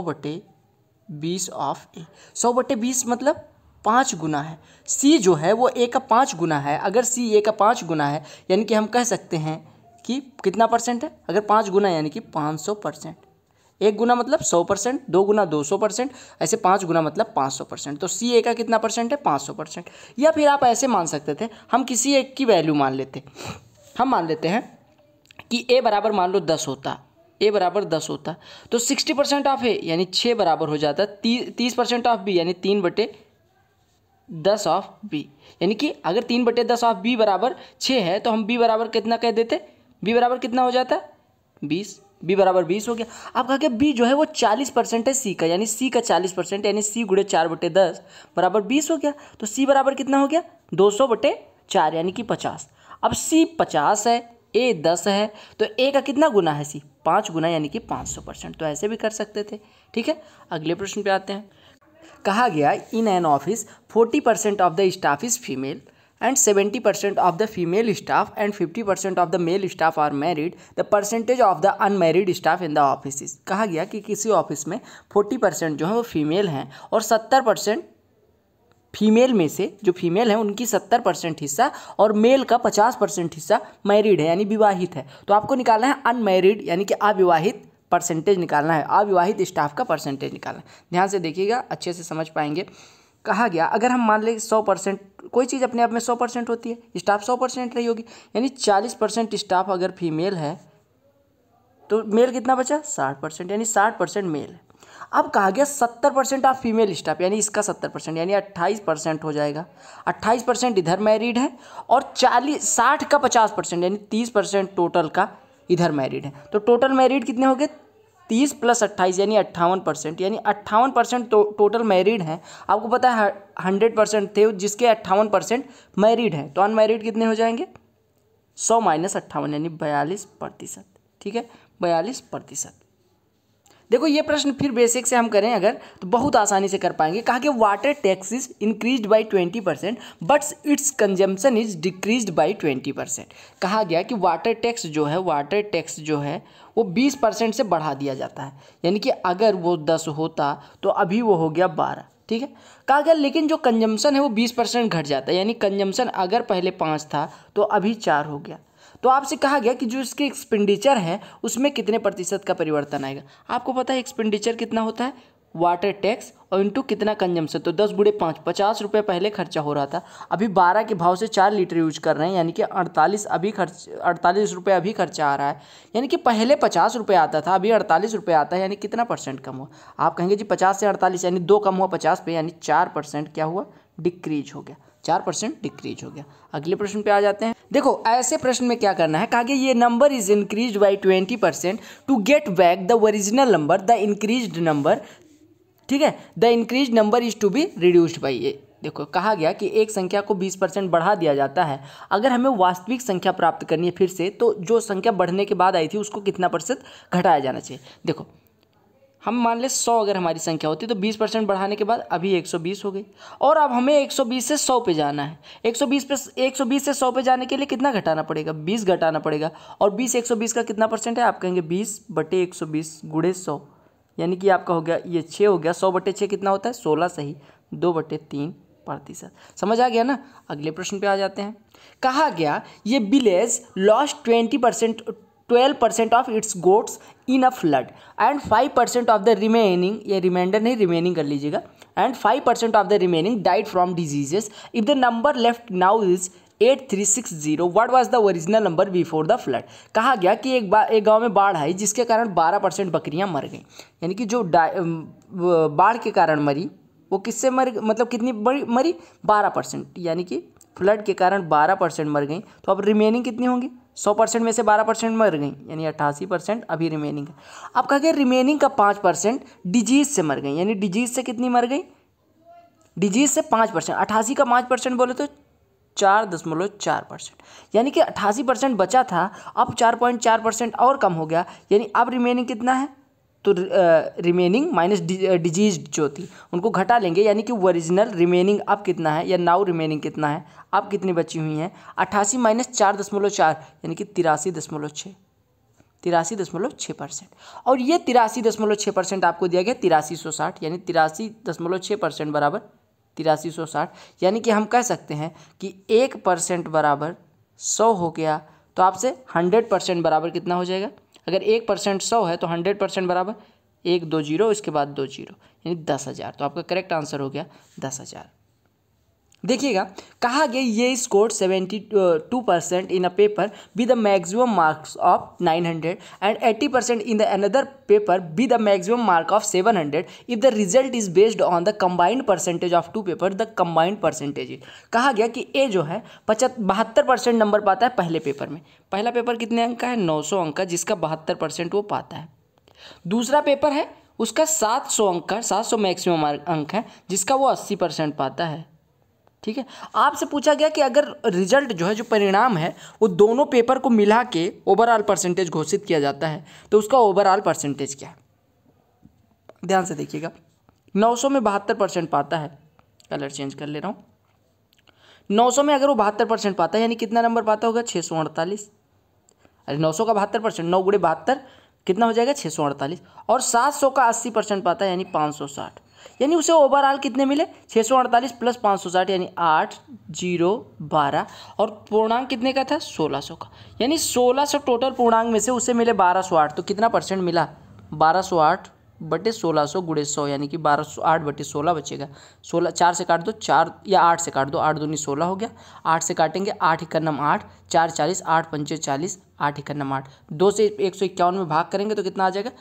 100/20 ऑफ a। 100/20 मतलब 5 गुना है, c जो है वो a का 5 गुना है। अगर c a का 5 गुना है, यानी कि हम कह सकते हैं कि कितना परसेंट है, अगर 5 गुना यानी कि 500%। 1 गुना मतलब 100%, 2 गुना 200%, ऐसे 5 गुना मतलब 500%। तो सी ए का कितना परसेंट है, 500%। या फिर आप ऐसे मान सकते थे, हम किसी एक की वैल्यू मान लेते, हम मान लेते हैं कि ए बराबर मान लो 10 होता, ए बराबर 10 होता, तो 60% ऑफ ए यानी 6 बराबर हो जाता, 30% ऑफ बी यानी 3/10 ऑफ बी, यानी कि अगर 3/10 ऑफ बी बराबर 6 है तो हम बी बराबर कितना कह देते, बी बराबर कितना हो जाता, 20, बी बराबर 20 हो गया। अब कहा गया बी जो है वो 40% है सी का, यानी सी का 40%, यानी सी गुणे 4/10 बराबर 20 हो गया। तो सी बराबर कितना हो गया, 200/4 यानी कि 50। अब सी 50 है, ए 10 है, तो ए का कितना गुना है, सी 5 गुना, यानी कि 500%। तो ऐसे भी कर सकते थे। ठीक है, अगले प्रश्न पे आते हैं। कहा गया in an office 40% of the staff is female and 70% of the female staff and 50% of the male staff are married. The percentage of the unmarried staff in the office is। कहा गया कि किसी ऑफिस में 40% जो है वो female हैं और 70% फीमेल में से जो फीमेल हैं उनकी 70% हिस्सा और मेल का 50% हिस्सा मैरिड है, यानी विवाहित है। तो आपको निकालना है अनमैरिड यानी कि अविवाहित परसेंटेज निकालना है, अविवाहित स्टाफ का परसेंटेज निकालना है। ध्यान से देखिएगा, अच्छे से समझ पाएंगे। कहा गया अगर हम मान लें 100%, कोई चीज़ अपने आप में 100% होती है, स्टाफ 100% रही होगी, यानी 40% स्टाफ अगर फीमेल है तो मेल कितना बचा, 60%, यानी 60% मेल है। अब कहा गया 70% ऑफ फीमेल स्टाफ, यानी इसका 70%, यानी 28% हो जाएगा। 28% इधर मैरिड है और 60 का 50%, यानी 30% टोटल का इधर मैरिड है। तो टोटल मैरिड कितने हो गए, 30 + 28 यानी 58%, यानी 58% टोटल मैरिड हैं। आपको पता है 100% थे जिसके 58% मैरिड हैं, तो अनमैरिड कितने हो जाएंगे, 100 - 58 यानी 42%। ठीक है, 42%। देखो ये प्रश्न फिर बेसिक से हम करें अगर तो बहुत आसानी से कर पाएंगे। कहा कि water tax is increased by 20% but its consumption is decreased by 20%। कहा गया कि वाटर टैक्स जो है वो 20% से बढ़ा दिया जाता है, यानी कि अगर वो 10 होता तो अभी वो हो गया 12। ठीक है, कहा गया लेकिन जो कंजम्पशन है वो 20% घट जाता है, यानी कंजम्पशन अगर पहले 5 था तो अभी 4 हो गया। तो आपसे कहा गया कि जो इसके एक्सपेंडिचर है उसमें कितने प्रतिशत का परिवर्तन आएगा। आपको पता है एक्सपेंडिचर कितना होता है, वाटर टैक्स और इंटू कितना कंजम्पशन, तो 10 गुणे 5, 50 रुपये पहले खर्चा हो रहा था, अभी 12 के भाव से 4 लीटर यूज कर रहे हैं, यानी कि 48 रुपये अभी खर्चा आ रहा है। यानी कि पहले 50 रुपये आता था, अभी 48 रुपये आता है, यानी कितना परसेंट कम हुआ। आप कहेंगे जी 50 से 48 यानी 2 कम हुआ 50 पे, यानी 4% क्या हुआ, डिक्रीज हो गया, 4% डिक्रीज हो गया। अगले प्रश्न पे आ जाते हैं। देखो ऐसे प्रश्न में क्या करना है, कहा गया ये number is increase by 20% to get back the original number, the increased number, ठीक है, the increase number is to be reduced by. ये देखो कहा गया कि एक संख्या को 20% बढ़ा दिया जाता है, अगर हमें वास्तविक संख्या प्राप्त करनी है फिर से, तो जो संख्या बढ़ने के बाद आई थी उसको कितना प्रतिशत घटाया जाना चाहिए। देखो हम मान ले 100 अगर हमारी संख्या होती तो 20% बढ़ाने के बाद अभी 120 हो गई, और अब हमें 120 से 100 पे जाना है। 120 से 100 पे जाने के लिए कितना घटाना पड़ेगा, 20 घटाना पड़ेगा, और 20 120 का कितना परसेंट है, आप कहेंगे 20/120 गुणे 100, यानी कि आपका हो गया ये 6 हो गया, 100/6 कितना होता है 16, सही, 2/3%। समझ आ गया ना। अगले प्रश्न पे आ जाते हैं। कहा गया ये village lost 12% of its goats in a flood and 5% of the remaining, ये रिमाइंडर नहीं रिमेनिंग कर लीजिएगा, and 5% of the remaining died from diseases. If the number left now is 8360, what was the original number before the flood. कहा गया कि एक गांव में बाढ़ आई जिसके कारण 12% बकरियां मर गईं, यानी कि जो बाढ़ के कारण मरी वो किससे मर, मतलब कितनी बड़ी मरी, 12%, यानी कि फ्लड के कारण 12% मर गई। तो अब रिमेनिंग कितनी होंगी, 100% में से 12% मर गई, यानी 88% अभी रिमेनिंग है। अब कहा गया रिमेनिंग का 5% डिजीज से मर गई, यानी डिजीज से कितनी मर गई, डिजीज से 5%, 88 का 5% बोले तो 4.4%, यानी कि 88% बचा था, अब 4.4% और कम हो गया, यानी अब रिमेनिंग कितना है, तो रिमेनिंग माइनस डिजीज जो थी उनको घटा लेंगे, यानी कि ओरिजिनल रिमेनिंग अब कितना है, या नाउ रिमेनिंग कितना है, अब कितनी बची हुई हैं, 88 माइनस 4.4 यानी कि 83.6%, और ये 83.6% आपको दिया गया 8360, यानी 83.6% बराबर 8360, यानी कि हम कह सकते हैं कि 1% बराबर 100 हो गया। तो आपसे 100% बराबर कितना हो जाएगा, अगर 1% 100 है तो 100% बराबर 1 2 0 इसके बाद 2 0, यानी 10,000। तो आपका करेक्ट आंसर हो गया 10,000। देखिएगा कहा गया ये scored 72% in a paper with the maximum marks of 900 and 80% in the another paper with the maximum mark of 700 if the result is based on the combined percentage of two paper, the combined percentage. कहा गया कि ए जो है 72% number पाता है पहले paper में। पहला पेपर कितने अंक का है, 900 अंक का, जिसका 72% वो पाता है। दूसरा पेपर है उसका 700 अंक का, 700 मैक्सिमम अंक है, जिसका वो 80% पाता है। ठीक है, आपसे पूछा गया कि अगर रिजल्ट जो है, जो परिणाम है, वो दोनों पेपर को मिला के ओवरऑल परसेंटेज घोषित किया जाता है, तो उसका ओवरऑल परसेंटेज क्या है, ध्यान से देखिएगा। 900 में 72% पाता है, कलर चेंज कर ले रहा हूँ, 900 में अगर वो 72% पाता है, यानी कितना नंबर पाता होगा, 648। अरे 900 का 72%, 9 गुणे 72 कितना हो जाएगा, 648। और 700 का 80% पाता है, यानी 560, यानी उसे ओवरऑल कितने मिले, 648 प्लस 560, यानी 8 0 12, और पूर्णांक कितने का था, 1600 का, यानी 1600 टोटल पूर्णांक में से उसे मिले 1208। तो कितना परसेंट मिला, 1208/1600 गुणे 100, यानी कि 1208/16 बचेगा। 16 4 से काट दो, 4 या 8 से काट दो, 8 दूनी 16 हो गया, 8 से काटेंगे, 8 1 8, 4 40, 8 5 40, 8 1 8, 2 से 151 में भाग करेंगे तो कितना आ जाएगा,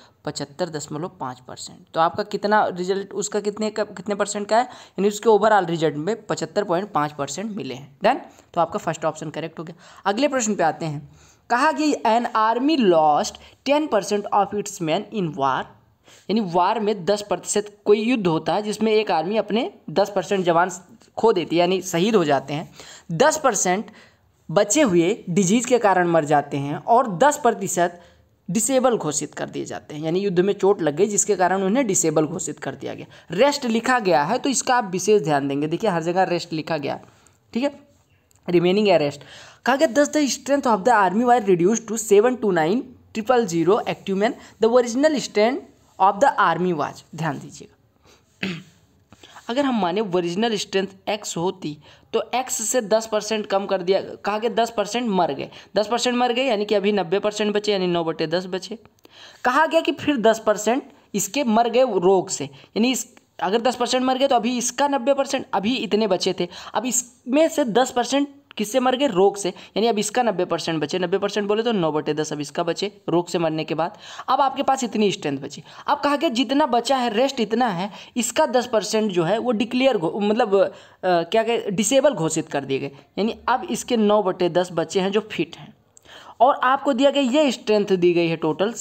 75.5%। तो आपका कितना रिजल्ट उसका कितने परसेंट का है, यानी उसके ओवरऑल रिजल्ट में 75.5% मिले हैं। डन, तो आपका फर्स्ट ऑप्शन करेक्ट हो गया। अगले प्रश्न पे आते हैं। कहा कि an army lost 10% of its man in war, यानी वार में 10%, कोई युद्ध होता है जिसमें एक आर्मी अपने 10% जवान खो देती है, यानी शहीद हो जाते हैं, 10% बचे हुए डिजीज के कारण मर जाते हैं, और 10% डिसेबल घोषित कर दिए जाते हैं, यानी युद्ध में चोट लग गई जिसके कारण उन्हें डिसेबल घोषित कर दिया गया। रेस्ट लिखा गया है, तो इसका आप विशेष ध्यान देंगे। देखिए हर जगह रेस्ट लिखा गया, ठीक है, रिमेनिंग या रेस्ट। कहा गया thus the strength of the army was reduced to 729,000 active man, the original strength of the army was, ध्यान दीजिएगा। अगर हम माने ओरिजिनल स्ट्रेंथ x होती तो x से 10% कम कर दिया, कहा गया 10% मर गए, 10% मर गए यानी कि अभी 90% बचे, यानी 9/10 बचे। कहा गया कि फिर 10% इसके मर गए रोग से, यानी इस अगर 10% मर गए तो अभी इसका 90%, अभी इतने बचे थे, अब इसमें से 10% किससे मर गए, रोग से, यानी अब इसका 90% बचे, 90% बोले तो 9/10 अब इसका बचे रोग से मरने के बाद। अब आपके पास इतनी स्ट्रेंथ बची। अब कहा गया जितना बचा है रेस्ट इतना है, इसका 10% जो है वो डिक्लेयर मतलब क्या कहे डिसेबल घोषित कर दिए गए, यानी अब इसके 9/10 बच्चे हैं जो फिट हैं। और आपको दिया गया ये स्ट्रेंथ दी गई है टोटल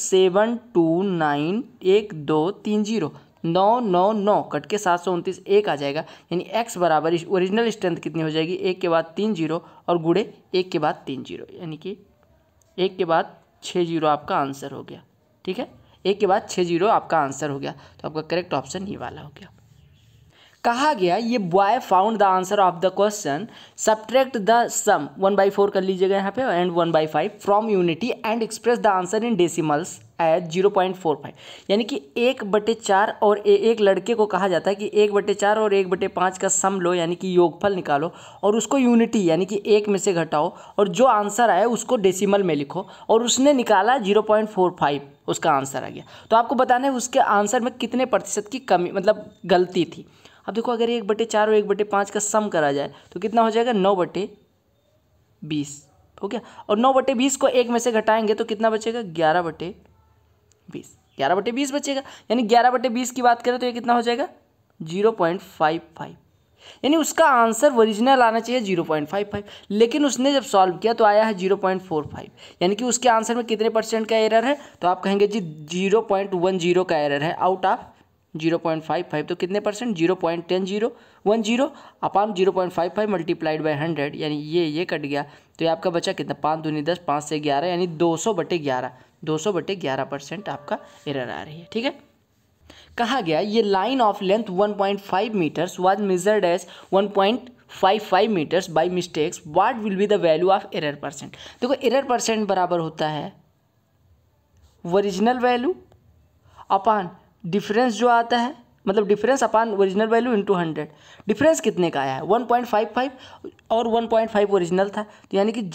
7291230, 999 कट के 729 एक आ जाएगा, यानी x बराबर ओरिजिनल स्ट्रेंथ कितनी हो जाएगी, 1 के बाद 3 जीरो और गुणे 1 के बाद 3 जीरो, यानी कि 1 के बाद 6 जीरो आपका आंसर हो गया। ठीक है, 1 के बाद 6 जीरो आपका आंसर हो गया, तो आपका करेक्ट ऑप्शन ये वाला हो गया। कहा गया ये boy found the answer of the question, subtract the sum 1/4 कर लीजिएगा यहाँ पे and 1/5 from unity and express the answer in decimals as 0.45, यानी कि 1/4 और एक लड़के को कहा जाता है कि 1/4 और 1/5 का सम लो, यानी कि योगफल निकालो और उसको यूनिटी यानी कि 1 में से घटाओ और जो आंसर आए उसको डेसिमल में लिखो, और उसने निकाला 0.45 उसका आंसर आ गया। तो आपको बताना है उसके आंसर में कितने प्रतिशत की कमी मतलब गलती थी। अब देखो अगर 1/4 और 1/5 का सम करा जाए तो कितना हो जाएगा, 9/20 हो गया, और 9/20 को 1 में से घटाएंगे तो कितना बचेगा, 11/20, 11/20 बचेगा, यानी 11/20 की बात करें तो ये कितना हो जाएगा 0.55, यानी उसका आंसर ओरिजिनल आना चाहिए 0.55, लेकिन उसने जब सॉल्व किया तो आया है 0.45, यानी कि उसके आंसर में कितने परसेंट का एरर है, तो आप कहेंगे जी 0.10 का एरर है आउट ऑफ 0.55, तो कितने परसेंट 0.10 अपान 0.55 मल्टीप्लाइड बाय 100, यानी ये कट गया, तो ये आपका बचा कितना 5 दूनी 10, 5 से 11, यानी 200/11, 200/11% आपका एरर आ रही है। ठीक है, कहा गया ये line of length 1.5 meters was measured as 1.55 meters by mistakes, what will be the value of error percent. देखो एरर परसेंट बराबर होता है ओरिजिनल वैल्यू अपान डिफरेंस जो आता है, मतलब difference upon original value into 100। Difference कितने का आया है 1.55 और 1.5 ओरिजिनल था, तो यानी कि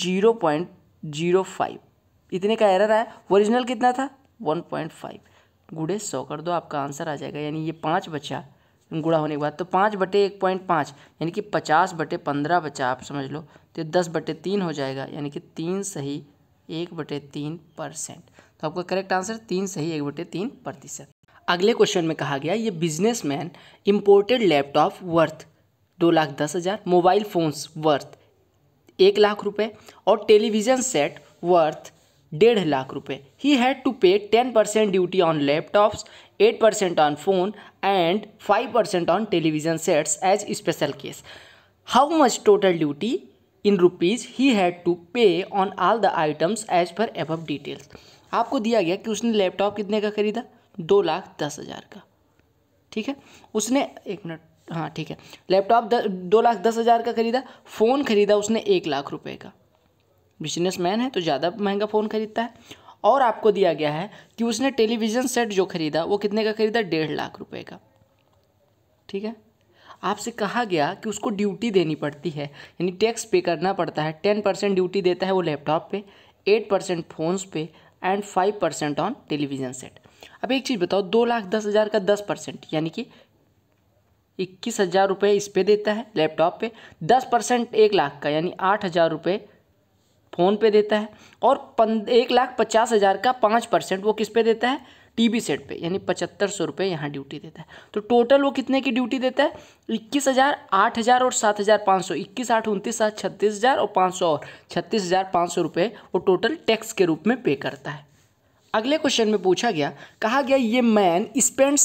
0.05 इतने का एरर आया। ओरिजिनल कितना था 1.5, गुणे 100 कर दो आपका आंसर आ जाएगा, यानी ये 5 बचा गुणा होने के बाद, तो 5/1.5 यानी कि 50/15 बचा, आप समझ लो, तो 10/3 हो जाएगा, यानी कि 3 सही 1/3%। तो आपका करेक्ट आंसर 3 सही 1/3%। अगले क्वेश्चन में कहा गया ये businessman imported laptop worth 2,10,000, mobile phones worth 1 lakh रुपए और टेलीविज़न सेट वर्थ 1.5 लाख रुपए। ही had to pay 10% duty on laptops, 8% on phone and 5% on television sets as special case. How much total duty in rupees he had to pay on all the items as per above details. आपको दिया गया कि उसने laptop कितने का खरीदा 2,10,000 का। ठीक है, उसने एक मिनट, हाँ ठीक है, लैपटॉप 2,10,000 का खरीदा, फ़ोन खरीदा उसने 1 लाख रुपए का, बिजनेसमैन है तो ज़्यादा महंगा फ़ोन खरीदता है। और आपको दिया गया है कि उसने टेलीविज़न सेट जो खरीदा वो कितने का खरीदा 1.5 लाख रुपए का। ठीक है, आपसे कहा गया कि उसको ड्यूटी देनी पड़ती है, यानी टैक्स पे करना पड़ता है। 10% ड्यूटी देता है वो लैपटॉप पे, 8% फ़ोन्स पे एंड 5% ऑन टेलीविज़न सेट। अब एक चीज़ बताओ, 2,10,000 का 10% यानी कि 21,000 रुपये इस पे देता है लैपटॉप पे, 10% 1 लाख का यानी 8,000 रुपये फ़ोन पे देता है, और 1,50,000 का 5% वो किस पे देता है टीवी सेट पे, यानी 7,500 रुपये यहाँ ड्यूटी देता है। तो टोटल वो कितने की ड्यूटी देता है 21,000, 8,000 और 7,500, 21, 8, 29, 7, 36,000 और 500 और 36,500 रुपये वो टोटल टैक्स के रूप में पे करता है। अगले क्वेश्चन में पूछा गया, कहा गया ये man spend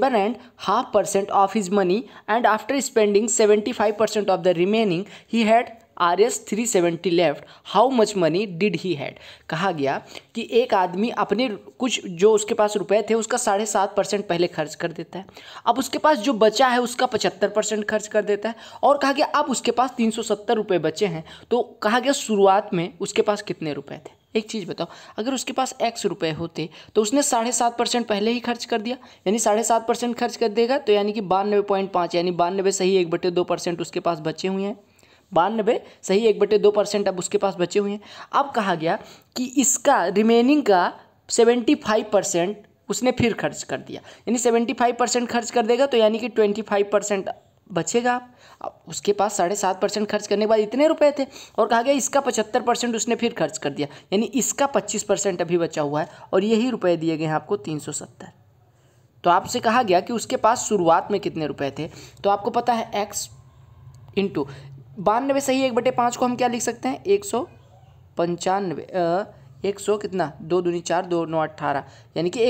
7.5% of his money and after spending 75% of the remaining he had Rs 370 left, how much money did he had. कहा गया कि एक आदमी अपने कुछ जो उसके पास रुपए थे उसका 7.5% पहले खर्च कर देता है, अब उसके पास जो बचा है उसका 75% खर्च कर देता है, और कहा गया अब उसके पास 370 रुपये बचे हैं। तो कहा गया शुरुआत में उसके पास कितने रुपए थे, एक चीज़ बताओ, अगर उसके पास x रुपए होते तो उसने 7.5% पहले ही खर्च कर दिया, यानी 7.5% खर्च कर देगा, तो यानी कि 92.5, यानी 92 सही 1/2% उसके पास बचे हुए हैं। 92 सही 1/2% अब उसके पास बचे हुए हैं। अब कहा गया कि इसका रिमेनिंग का 75% उसने फिर खर्च कर दिया, यानी 75% खर्च कर देगा, तो यानी कि 25% बचेगा। अब उसके पास 7.5% खर्च करने के बाद इतने रुपए थे, और कहा गया इसका 75% उसने फिर खर्च कर दिया, यानी इसका 25% अभी बचा हुआ है, और यही रुपए दिए गए हैं आपको 370। तो आपसे कहा गया कि उसके पास शुरुआत में कितने रुपए थे, तो आपको पता है x इंटू 92 सही 1/5 को हम क्या लिख सकते हैं, 195 100 कितना 2 दूनी 4 2 9 18, यानी कि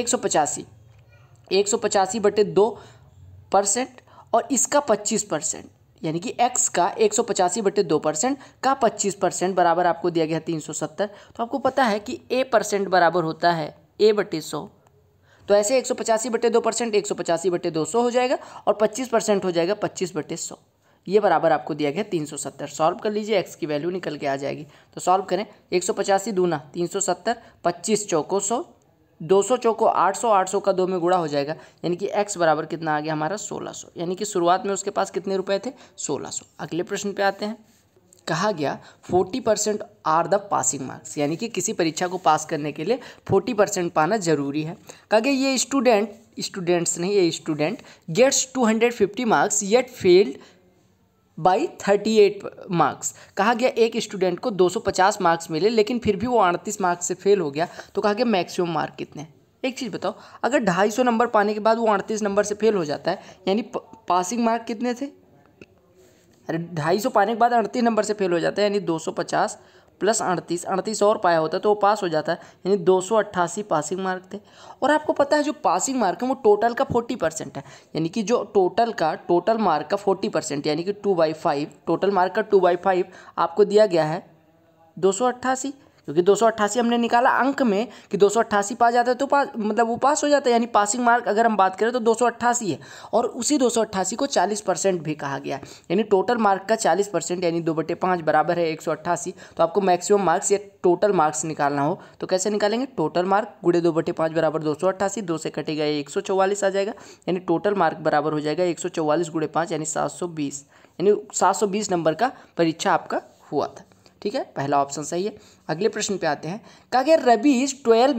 185/2%, और इसका 25%, यानी कि x का 185/2% का 25% बराबर आपको दिया गया 370। तो आपको पता है कि a% बराबर होता है a/100, तो ऐसे 185/2% 185/200 हो जाएगा, और 25% हो जाएगा 25/100। ये बराबर आपको दिया गया 370। सॉल्व कर लीजिए, x की वैल्यू निकल के आ जाएगी। तो सॉल्व करें, 185 दूना 370, 25 चौको 100, 200 चौको 800, 800 का 2 में गुणा हो जाएगा, यानी कि x बराबर कितना आ गया हमारा 1600, यानी कि शुरुआत में उसके पास कितने रुपए थे, 1600। अगले प्रश्न पे आते हैं। कहा गया 40% आर द पासिंग मार्क्स, यानी कि किसी परीक्षा को पास करने के लिए 40% पाना जरूरी है। कहा गया ये student gets 250 marks yet failed by 38 marks. कहा गया एक स्टूडेंट को 250 मार्क्स मिले, लेकिन फिर भी वो 38 मार्क्स से फेल हो गया, तो कहा गया मैक्सिमम मार्क कितने। एक चीज़ बताओ, अगर 250 नंबर पाने के बाद वो 38 नंबर से फेल हो जाता है, यानी पासिंग मार्क कितने थे, अरे 250 पाने के बाद 38 नंबर से फेल हो जाता है, यानी 250 प्लस 38 और पाया होता है तो वो पास हो जाता है, यानी 288 पासिंग मार्क थे। और आपको पता है जो पासिंग मार्क है वो टोटल का 40% है, यानी कि जो टोटल मार्क का 40%, यानी कि 2/5, टोटल मार्क का 2/5 आपको दिया गया है 288, क्योंकि 288 हमने निकाला अंक में कि 288 पा जाता है तो मतलब वो पास हो जाता है, यानी पासिंग मार्क अगर हम बात करें तो 288 है, और उसी 288 को 40% भी कहा गया है, यानी टोटल मार्क का 40%, यानी 2/5 बराबर है 188। तो आपको मैक्सिमम मार्क्स या टोटल मार्क्स निकालना हो तो कैसे निकालेंगे, टोटल मार्क गुणे 2/5 बराबर 288, 2 से कटेगा 144 आ जाएगा, यानी टोटल मार्क बराबर हो जाएगा 144 गुणे 5, यानी 720, यानी 720 नंबर का परीक्षा आपका हुआ था। ठीक है, पहला ऑप्शन सही है। अगले प्रश्न पे आते हैं। कहा गया Ravi is 12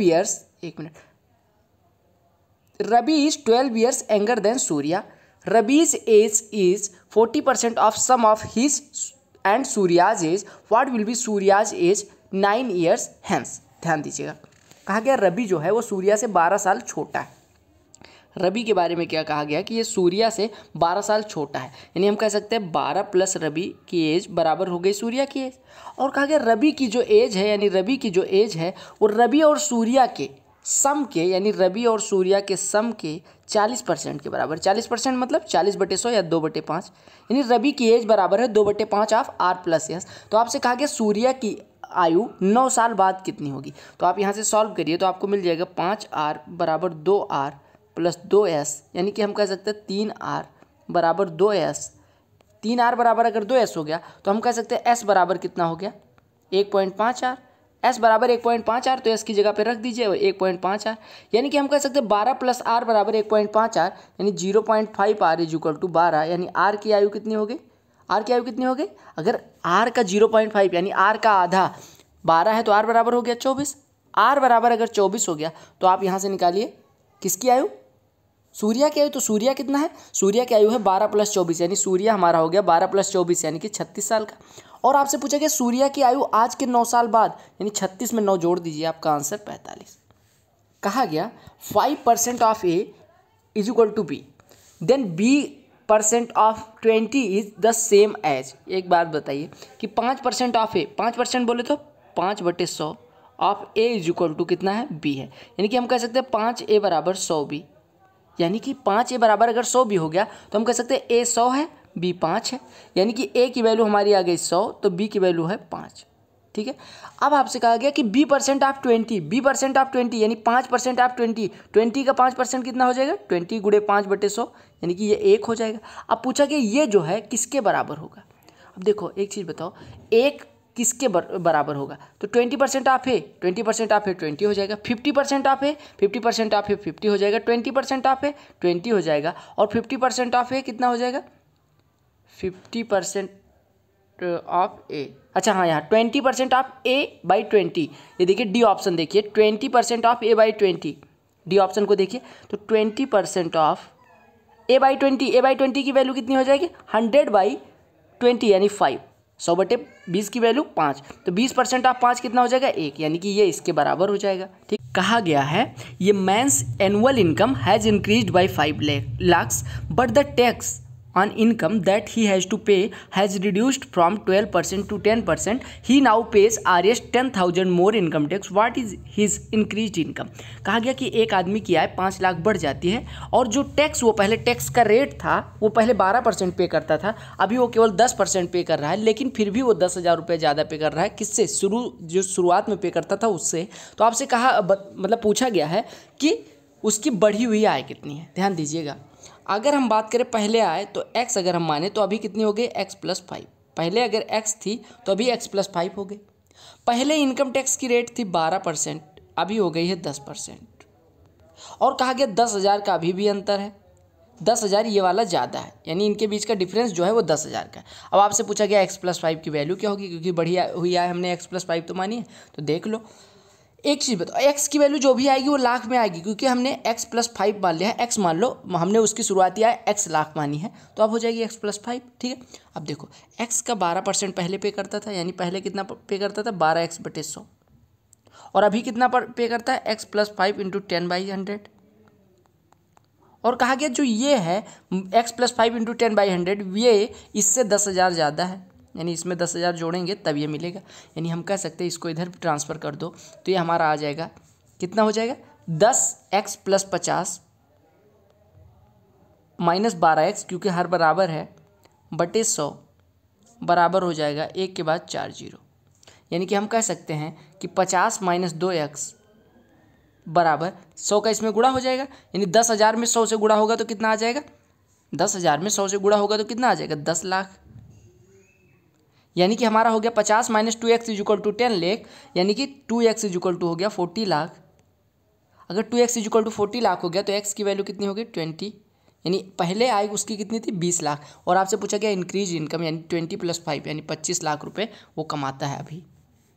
years younger than Surya. Ravi's age is 40% of sum of his and Surya's age, what will be Surya's age 9 years hence. ध्यान दीजिएगा, कहा गया रवि जो है वो सूर्या से 12 साल छोटा है। रवि के बारे में क्या कहा गया कि ये सूर्या से 12 साल छोटा है, यानी हम कह सकते हैं 12 प्लस रवि की एज बराबर हो गई सूर्या की एज। और कहा गया रवि की जो एज है, यानी रवि की जो एज है वो रवि और सूर्या के सम के, यानी रवि और सूर्या के सम के 40% के बराबर। 40% मतलब 40/100 या 2/5, यानी रवि की एज बराबर है 2/5 ऑफ आर प्लस एस। तो आपसे कहा गया सूर्या की आयु 9 साल बाद कितनी होगी, तो आप यहाँ से सॉल्व करिए तो आपको मिल जाएगा 5R बराबर 2R प्लस 2S, यानी कि हम कह सकते हैं 3R बराबर 2S। 3R बराबर अगर 2S हो गया तो हम कह सकते हैं S बराबर कितना हो गया 1.5R। S बराबर 1.5R, तो S की जगह पे रख दीजिए 1.5R, यानी कि हम कह सकते हैं 12 प्लस R बराबर 1.5R, यानी 0.5R इज इक्वल टू 12, यानी R की आयु कितनी हो गई, R की आयु कितनी हो गई, अगर R का 0.5 यानी R का आधा 12 है तो R बराबर हो गया 24। R बराबर अगर 24 हो गया तो आप यहाँ से निकालिए किसकी आयु, सूर्या की आयु। तो सूर्या कितना है, सूर्या की आयु है 12 प्लस 24, यानी सूर्या हमारा हो गया 12 प्लस 24 यानी कि 36 साल का। और आपसे पूछा गया सूर्या की आयु आज के 9 साल बाद, यानी 36 में 9 जोड़ दीजिए, आपका आंसर 45। कहा गया 5% of A is equal to B, then B% of 20 is the same as. एक बात बताइए कि 5% ऑफ ए, 5% बोले तो 5/100 of A is equal to कितना है, B है, यानी कि हम कह सकते हैं 5A बराबर 100B, यानी कि 5A बराबर अगर 100B हो गया तो हम कह सकते हैं A 100 है B 5 है, यानी कि A की वैल्यू हमारी आ गई 100 तो B की वैल्यू है 5। ठीक है, अब आपसे कहा गया कि B% ऑफ 20 यानी 5% ऑफ 20 का 5% कितना हो जाएगा 20 गुणे 5/100, यानी कि ये 1 हो जाएगा। अब पूछा कि ये जो है किसके बराबर होगा। अब देखो एक चीज़ बताओ, 1 किसके बराबर होगा? तो 20% ऑफ है, 20% ऑफ है 20 हो जाएगा, 50% ऑफ है, 50% ऑफ है 50 हो जाएगा, 20% ऑफ है 20 हो जाएगा, और 50% ऑफ है कितना हो जाएगा? 50% ऑफ ए। अच्छा हाँ, यहाँ 20% ऑफ ए बाई 20, ये देखिए डी ऑप्शन देखिए, 20% of A by 20, D option को देखिए, तो 20% of A by 20, A by 20 की वैल्यू कितनी हो जाएगी? 100/20 यानी 5, 100/20 की वैल्यू 5, तो 20% ऑफ 5 कितना हो जाएगा? 1, यानी कि ये इसके बराबर हो जाएगा। ठीक, कहा गया है ये man's annual income has increased by 5 lakhs but the tax on income that he has to pay has reduced from 12% to 10%. He now pays Rs 10,000 more income tax. What is his increased income? कहा गया कि एक आदमी की आय 5 लाख बढ़ जाती है और जो टैक्स, वो पहले टैक्स का रेट था वो पहले 12% पे करता था, अभी वो केवल 10% पे कर रहा है, लेकिन फिर भी वो 10,000 रुपये ज़्यादा पे कर रहा है। किससे? जो शुरुआत में पे करता था उससे। तो आपसे कहा, मतलब पूछा गया है कि उसकी बढ़ी हुई आय कितनी है। ध्यान दीजिएगा, अगर हम बात करें पहले आए तो x अगर हम माने तो अभी कितनी हो गई? x+5। पहले अगर x थी तो अभी x+5 हो गई। पहले इनकम टैक्स की रेट थी 12%, अभी हो गई है 10%। और कहा गया 10,000 का अभी भी अंतर है, 10,000 ये वाला ज़्यादा है, यानी इनके बीच का डिफरेंस जो है वो 10,000 का है। अब आपसे पूछा गया x+5 की वैल्यू क्या होगी, क्योंकि बढ़ी हुई आए हमने x+5 तो मानी है, तो देख लो। एक चीज़ बताओ, x की वैल्यू जो भी आएगी वो लाख में आएगी, क्योंकि हमने x+5 मान लिया है। x मान लो, हमने उसकी शुरुआती आय x लाख मानी है, तो अब हो जाएगी x+5। ठीक है, अब देखो x का 12% पहले पे करता था, यानी पहले कितना पे करता था? 12x/100, और अभी कितना पे करता है? x+5 × 10/100। और कहा गया जो ये है x+5 × 10/100, ये इससे 10,000 ज़्यादा है, यानी इसमें 10,000 जोड़ेंगे तब ये मिलेगा। यानी हम कह सकते हैं इसको इधर ट्रांसफ़र कर दो तो ये हमारा आ जाएगा, कितना हो जाएगा? 10x+50 माइनस 12x, क्योंकि हर बराबर है, बटे 100 बराबर हो जाएगा 1 के बाद 4 0। यानी कि हम कह सकते हैं कि 50 - 2x बराबर 100 का इसमें गुणा हो जाएगा, यानी 10,000 में 100 से गुणा होगा तो कितना आ जाएगा? 10,000 में 100 से गुणा होगा तो कितना आ जाएगा? 10 लाख। यानी कि हमारा हो गया 50 - 2x = 10 लाख, यानी कि 2x = हो गया 40 लाख। अगर 2x = 40 लाख हो गया तो x की वैल्यू कितनी हो गई? 20, यानी पहले आय उसकी कितनी थी? 20 लाख। और आपसे पूछा गया इंक्रीज इनकम, यानी 20 + 5 यानी 25 लाख रुपए वो कमाता है अभी।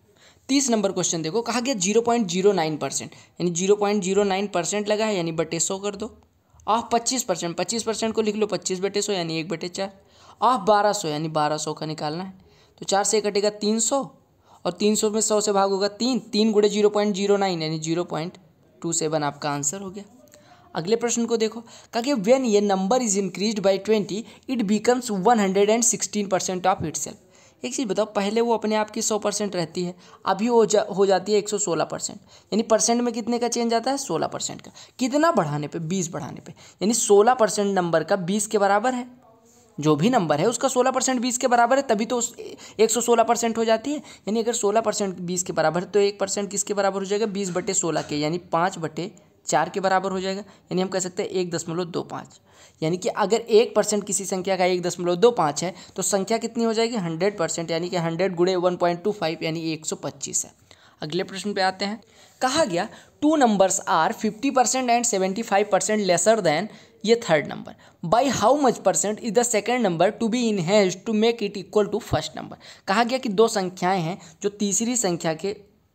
30 नंबर क्वेश्चन देखो, कहा गया 0.09%, यानी 0.09% लगा है, यानी बटे 100 कर दो। ऑफ 25%, 25% को लिख लो 25/100 यानी 1/4। ऑफ 1200 यानी 1200 का निकालना है, तो 4 से कटेगा 300, और 300 में 100 से भाग होगा 3, 3 × 0.09 यानी 0.27 आपका आंसर हो गया। अगले प्रश्न को देखो, कहा कि व्हेन ये number is increased by 20 it becomes 116% of itself. एक चीज़ बताओ, पहले वो अपने आप की 100% रहती है, अभी हो जाती है 116%, यानी परसेंट में कितने का चेंज आता है? 16% का। कितना बढ़ाने पे? 20 बढ़ाने पे, यानी 16% नंबर का 20 के बराबर है। जो भी नंबर है उसका 16% 20 के बराबर है, तभी तो 116% हो जाती है। यानी अगर 16% 20 के बराबर है तो 1% किसके बराबर हो जाएगा? 20/16 के, यानी 5/4 के बराबर हो जाएगा। यानी हम कह सकते हैं 1.25। यानी कि अगर 1% किसी संख्या का 1.25 है तो संख्या कितनी हो जाएगी? 100%, यानी कि 100 × 1.25 यानी 125 है। अगले प्रश्न पे आते हैं, कहा गया 2 numbers are 50% and 75% lesser than ये third number, by how much % is the second number to be enhanced to make it equal to first number. कहा गया कि दो संख्याएं हैं जो तीसरी संख्या के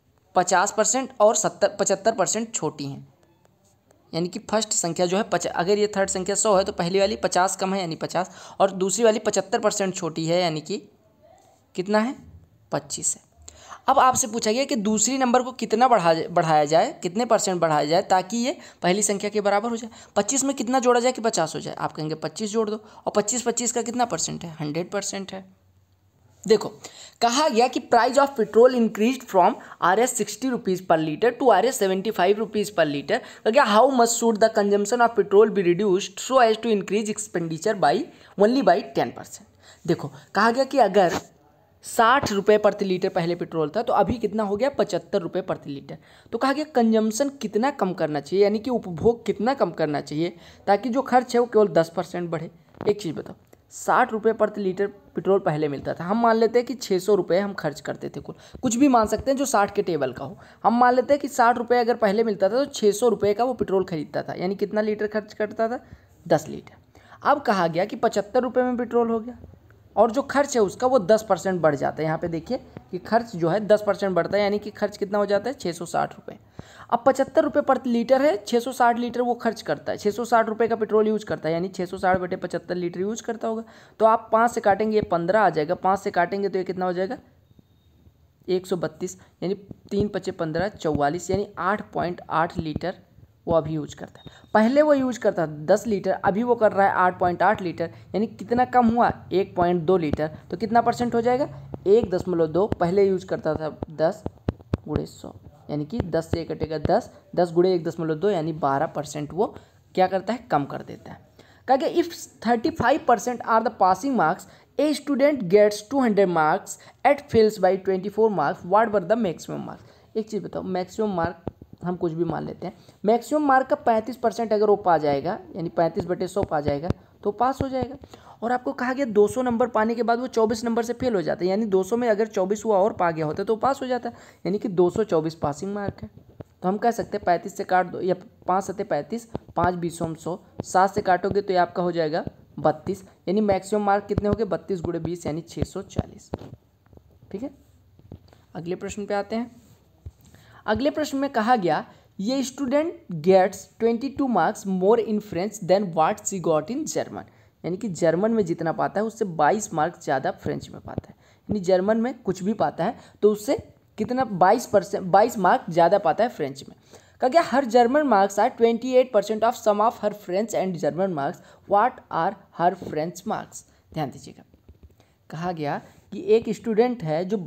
50% और 75% छोटी हैं, यानी कि फर्स्ट संख्या जो है अगर ये थर्ड संख्या 100 है तो पहली वाली 50 कम है यानी 50, और दूसरी वाली 75% छोटी है यानी कि कितना है? 25 है। अब आपसे पूछा गया कि दूसरी नंबर को कितना बढ़ाया जाए, कितने % बढ़ाया जाए ताकि ये पहली संख्या के बराबर हो जाए। 25 में कितना जोड़ा जाए कि 50 हो जाए? आप कहेंगे 25 जोड़ दो, और 25 का कितना % है? 100% है। देखो, कहा गया कि price of petrol increase from Rs 60 rupees per litre to Rs 75 rupees per litre. कहा गया how much should the consumption of petrol be reduced so as to increase expenditure only by 10%। देखो, कहा गया कि अगर 60 रुपये प्रति लीटर पहले पेट्रोल था तो अभी कितना हो गया? 75 रुपये प्रति लीटर। तो कहा गया कंजम्पशन कितना कम करना चाहिए, यानी कि उपभोग कितना कम करना चाहिए ताकि जो खर्च है वो केवल 10% बढ़े। एक चीज़ बताओ, 60 रुपये प्रति लीटर पेट्रोल पहले मिलता था। हम मान लेते हैं कि 600 रुपये हम खर्च करते थे, कुछ भी मान सकते हैं जो 60 के टेबल का हो। हम मान लेते हैं कि 60 रुपये अगर पहले मिलता था तो 600 रुपये का वो पेट्रोल खरीदता था, यानी कितना लीटर खर्च करता था? 10 लीटर। अब कहा गया कि 75 रुपये में पेट्रोल हो गया और जो खर्च है उसका वो 10% बढ़ जाता है। यहाँ पे देखिए कि खर्च जो है 10% बढ़ता है, यानी कि खर्च कितना हो जाता है? 660 रुपये। अब 75 रुपये प्रति लीटर है, 660 लीटर वो खर्च करता है, 660 रुपये का पेट्रोल यूज करता है, यानी 660 बटे 75 लीटर यूज करता होगा। तो आप 5 से काटेंगे, ये 15 आ जाएगा, 5 से काटेंगे तो ये कितना हो जाएगा? 132, यानी 3 पचे 15, 44, यानी 8.8 लीटर वो अभी यूज करता है। पहले वो यूज करता था 10 लीटर, अभी वो कर रहा है 8.8 लीटर, यानी कितना कम हुआ? 1.2 लीटर। तो कितना परसेंट हो जाएगा? 1.2। पहले यूज करता था 10 गुणे 100, यानी कि 10 से कटेगा 10, 10 गुणे 1.2, यानी 12% वो क्या करता है? कम कर देता है। कहा कि if 35% are the passing marks, a student gets 200 marks at fails by 24 marks, what were the maximum marks? एक चीज़ बताओ, मैक्सिमम मार्क हम कुछ भी मान लेते हैं, मैक्सिमम मार्क का 35% अगर वो पा जाएगा, यानी 35 बटे 100 पा जाएगा तो पास हो जाएगा। और आपको कहा गया 200 नंबर पाने के बाद वो 24 नंबर से फेल हो जाता है, यानी 200 में अगर 24 हुआ और पा गया होता तो पास हो जाता है, यानी कि 224 पासिंग मार्क है। तो हम कह सकते हैं 35 से काट दो, या 5 सत्ते 35, 5 बीसों 100, 7 से काटोगे तो ये आपका हो जाएगा 32, यानी मैक्सिमम मार्क कितने हो गए? 32 गुणे 20, यानी 640। ठीक है, अगले प्रश्न पे आते हैं। अगले प्रश्न में कहा गया ये student gets 22 marks more in French then what she got in German, यानी कि जर्मन में जितना पाता है उससे 22 मार्क्स ज़्यादा फ्रेंच में पाता है, यानी जर्मन में कुछ भी पाता है तो उससे कितना? 22 मार्क्स ज़्यादा पाता है फ्रेंच में। कहा गया हर German marks are 28% of sum of her French and German marks, what are her French marks? ध्यान दीजिएगा, कहा गया कि एक स्टूडेंट है जो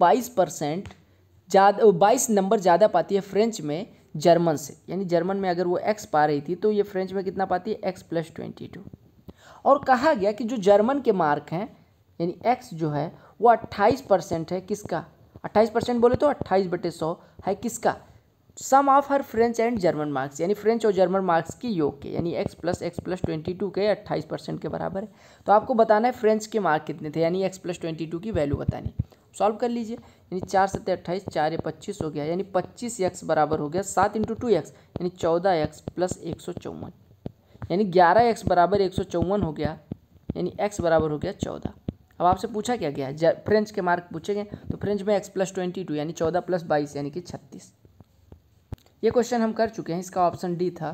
22 नंबर ज़्यादा पाती है फ्रेंच में जर्मन से, यानी जर्मन में अगर वो एक्स पा रही थी तो ये फ्रेंच में कितना पाती है? x + 22। और कहा गया कि जो जर्मन के मार्क हैं, यानी x जो है वो 28% है, किसका? 28% बोले तो 28 बटे 100 है किसका? Sum of her French and German marks, यानी फ्रेंच और जर्मन मार्क्स की योग के, यानी x + 22 के 28% के बराबर है। तो आपको बताना है फ्रेंच के मार्क कितने थे, यानी x + 22 की वैल्यू बतानी। सॉल्व कर लीजिए, यानी 4 सत्ते 28, 4 या 25 हो गया, यानी 25x बराबर हो गया 7 × 2x, यानी 14x + 154, यानी 11x बराबर 154 हो गया, यानी x बराबर हो गया 14। अब आपसे पूछा क्या गया? फ्रेंच के मार्क पूछे गए, तो फ्रेंच में x + 22, यानी 14 + 22, यानी कि 36। ये क्वेश्चन हम कर चुके हैं, इसका ऑप्शन डी था।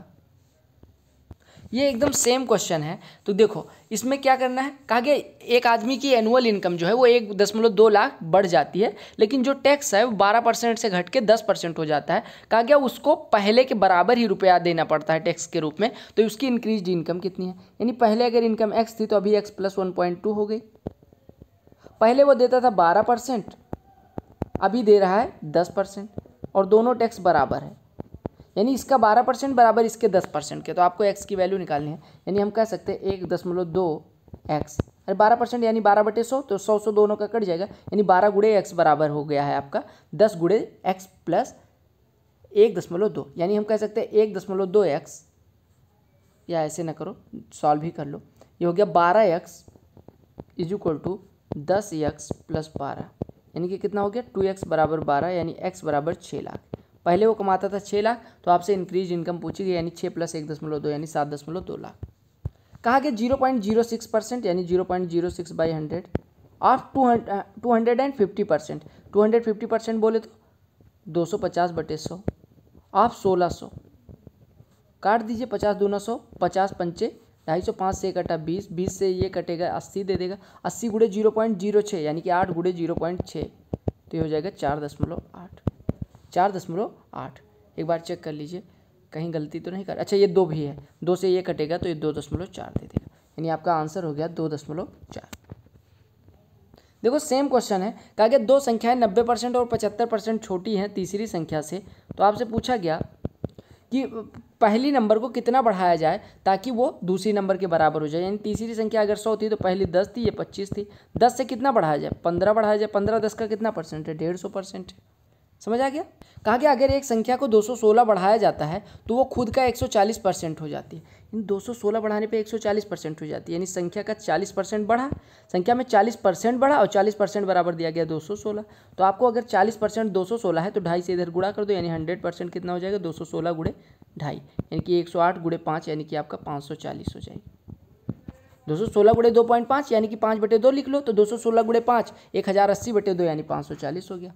ये एकदम सेम क्वेश्चन है। तो देखो इसमें क्या करना है, कहा गया एक आदमी की एनुअल इनकम जो है वो 1.2 लाख बढ़ जाती है, लेकिन जो टैक्स है वो 12% से घट के 10% हो जाता है। कहा गया उसको पहले के बराबर ही रुपया देना पड़ता है टैक्स के रूप में। तो उसकी इंक्रीज इनकम कितनी है, यानी पहले अगर इनकम x थी तो अभी x + 1.2 हो गई। पहले वो देता था 12%, अभी दे रहा है 10%, और दोनों टैक्स बराबर है, यानी इसका 12% बराबर इसके 10% के। तो आपको x की वैल्यू निकालनी है, यानी हम कह सकते हैं 1.2x, अरे 12% यानी 12 बटे 100, तो 100 दोनों का कट जाएगा, यानी 12 गुणे x बराबर हो गया है आपका 10 गुणे x + 1.2, यानी हम कह सकते हैं 1.2x, या ऐसे ना करो, सॉल्व ही कर लो। ये हो गया 12x = 10x + 12, यानी कि कितना हो गया? 2x बराबर 12, यानी x बराबर 6 लाख। पहले वो कमाता था 6 लाख, तो आपसे इंक्रीज इनकम पूछी गई, यानी 6 + 1.2, यानी 7.2 लाख। कहा गया 0.06%, यानी 0.06/100 ऑफ 250%। 250% बोले तो 250 बटे 100 ऑफ 1600, काट दीजिए 50 दूना 100, 50 पंचे 250, 5 से कटा 20, 20 से ये कटेगा 80 दे देगा, 80 गुणे 0.06, यानी कि 8 गुणे 0.6, तो ये हो जाएगा 4.8। 4.8। एक बार चेक कर लीजिए कहीं गलती तो नहीं कर, अच्छा ये 2 भी है, 2 से ये कटेगा तो ये 2.4 दे देगा, यानी आपका आंसर हो गया 2.4। देखो सेम क्वेश्चन है, कहा गया 2 संख्याएं 90% और 75% छोटी हैं तीसरी संख्या से। तो आपसे पूछा गया कि पहली नंबर को कितना बढ़ाया जाए ताकि वो दूसरी नंबर के बराबर हो जाए, यानी तीसरी संख्या अगर 100 थी तो पहली 10 थी, ये 25 थी, 10 से कितना बढ़ाया जाए? 15 बढ़ाया जाए। 15 10 का कितना परसेंट है? 150% है। समझ आ गया। कहा गया अगर एक संख्या को 216 बढ़ाया जाता है तो वो खुद का 140% हो जाती है। इन 216 बढ़ाने पे 140% हो जाती है, यानी संख्या का 40% बढ़ा, संख्या में 40% बढ़ा और 40% बराबर दिया गया 216। तो आपको अगर 40% 216 है तो 2.5 से इधर गुणा कर दो, यानी 100% कितना हो जाएगा 216 गुणे 2.5, यानी कि 108 गुणे 5, यानी कि आपका 540 हो जाएगी। 216 गुणे 2.5 यानी कि 5/2 लिख लो, तो 216 गुणे 5 1080/2 यानी 540 हो गया।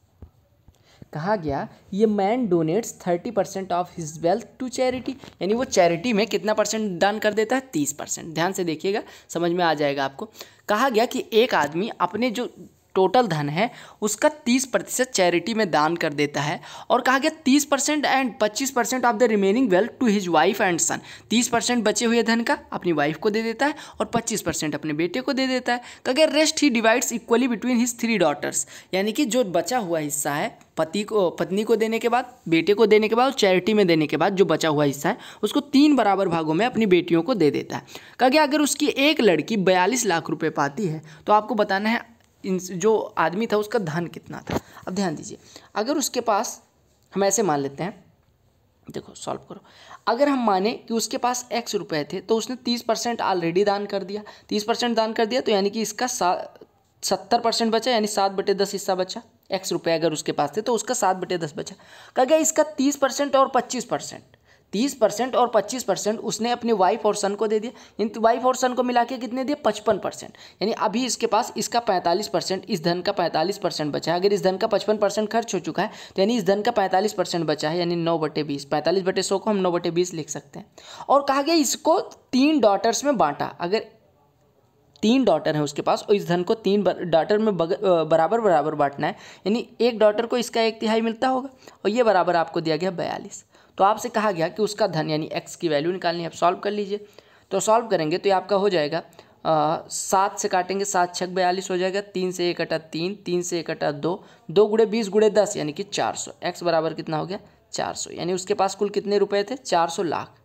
कहा गया ये man donates 30% of his wealth to charity, यानी वो चैरिटी में कितना परसेंट दान कर देता है 30%। ध्यान से देखिएगा, समझ में आ जाएगा आपको। कहा गया कि एक आदमी अपने जो टोटल धन है उसका 30% चैरिटी में दान कर देता है, और कहा गया 30% and 25% of the remaining wealth to his wife and son. 30% बचे हुए धन का अपनी वाइफ को दे देता है और 25% अपने बेटे को दे देता है। कहा गया rest he divides equally between his 3 daughters, यानी कि जो बचा हुआ हिस्सा है पत्नी को देने के बाद, बेटे को देने के बाद और चैरिटी में देने के बाद जो बचा हुआ हिस्सा है उसको 3 बराबर भागों में अपनी बेटियों को दे देता है। कहा गया अगर उसकी एक लड़की 42 लाख रुपए पाती है तो आपको बताना है जो आदमी था उसका धन कितना था। अब ध्यान दीजिए, अगर उसके पास, हम ऐसे मान लेते हैं, देखो सॉल्व करो, अगर हम माने कि उसके पास x रुपए थे तो उसने 30% ऑलरेडी दान कर दिया, 30% दान कर दिया, तो यानी कि इसका 70% बचा, यानी 7/10 हिस्सा बचा। x रुपये अगर उसके पास थे तो उसका 7/10 बचा। कहा गया इसका 30% और 25%, 30% और 25% उसने अपने वाइफ और सन को दे दिया, यानी वाइफ और सन को मिला के कितने दिए 55%, यानी अभी इसके पास इसका 45%, इस धन का 45% बचा है। अगर इस धन का 55% खर्च हो चुका है तो यानी इस धन का 45% बचा है, यानी 9/20, 45/100 को हम 9/20 लिख सकते हैं। और कहा गया इसको 3 डॉटर्स में बांटा, अगर 3 डॉटर है उसके पास और इस धन को 3 डॉटर में बराबर बराबर बांटना है, यानी एक डॉटर को इसका 1/3 मिलता होगा और ये बराबर आपको दिया गया 42। तो आपसे कहा गया कि उसका धन यानी x की वैल्यू निकालनी है। आप सॉल्व कर लीजिए, तो सॉल्व करेंगे तो ये आपका हो जाएगा 7 से काटेंगे, 7 छक 42 हो जाएगा, 3 से 1 कटा 3, 3 से 1 कटा 2, 2 गुणे 20 गुणे 10 यानी कि 400। x बराबर कितना हो गया 400, यानी उसके पास कुल कितने रुपए थे 400 लाख।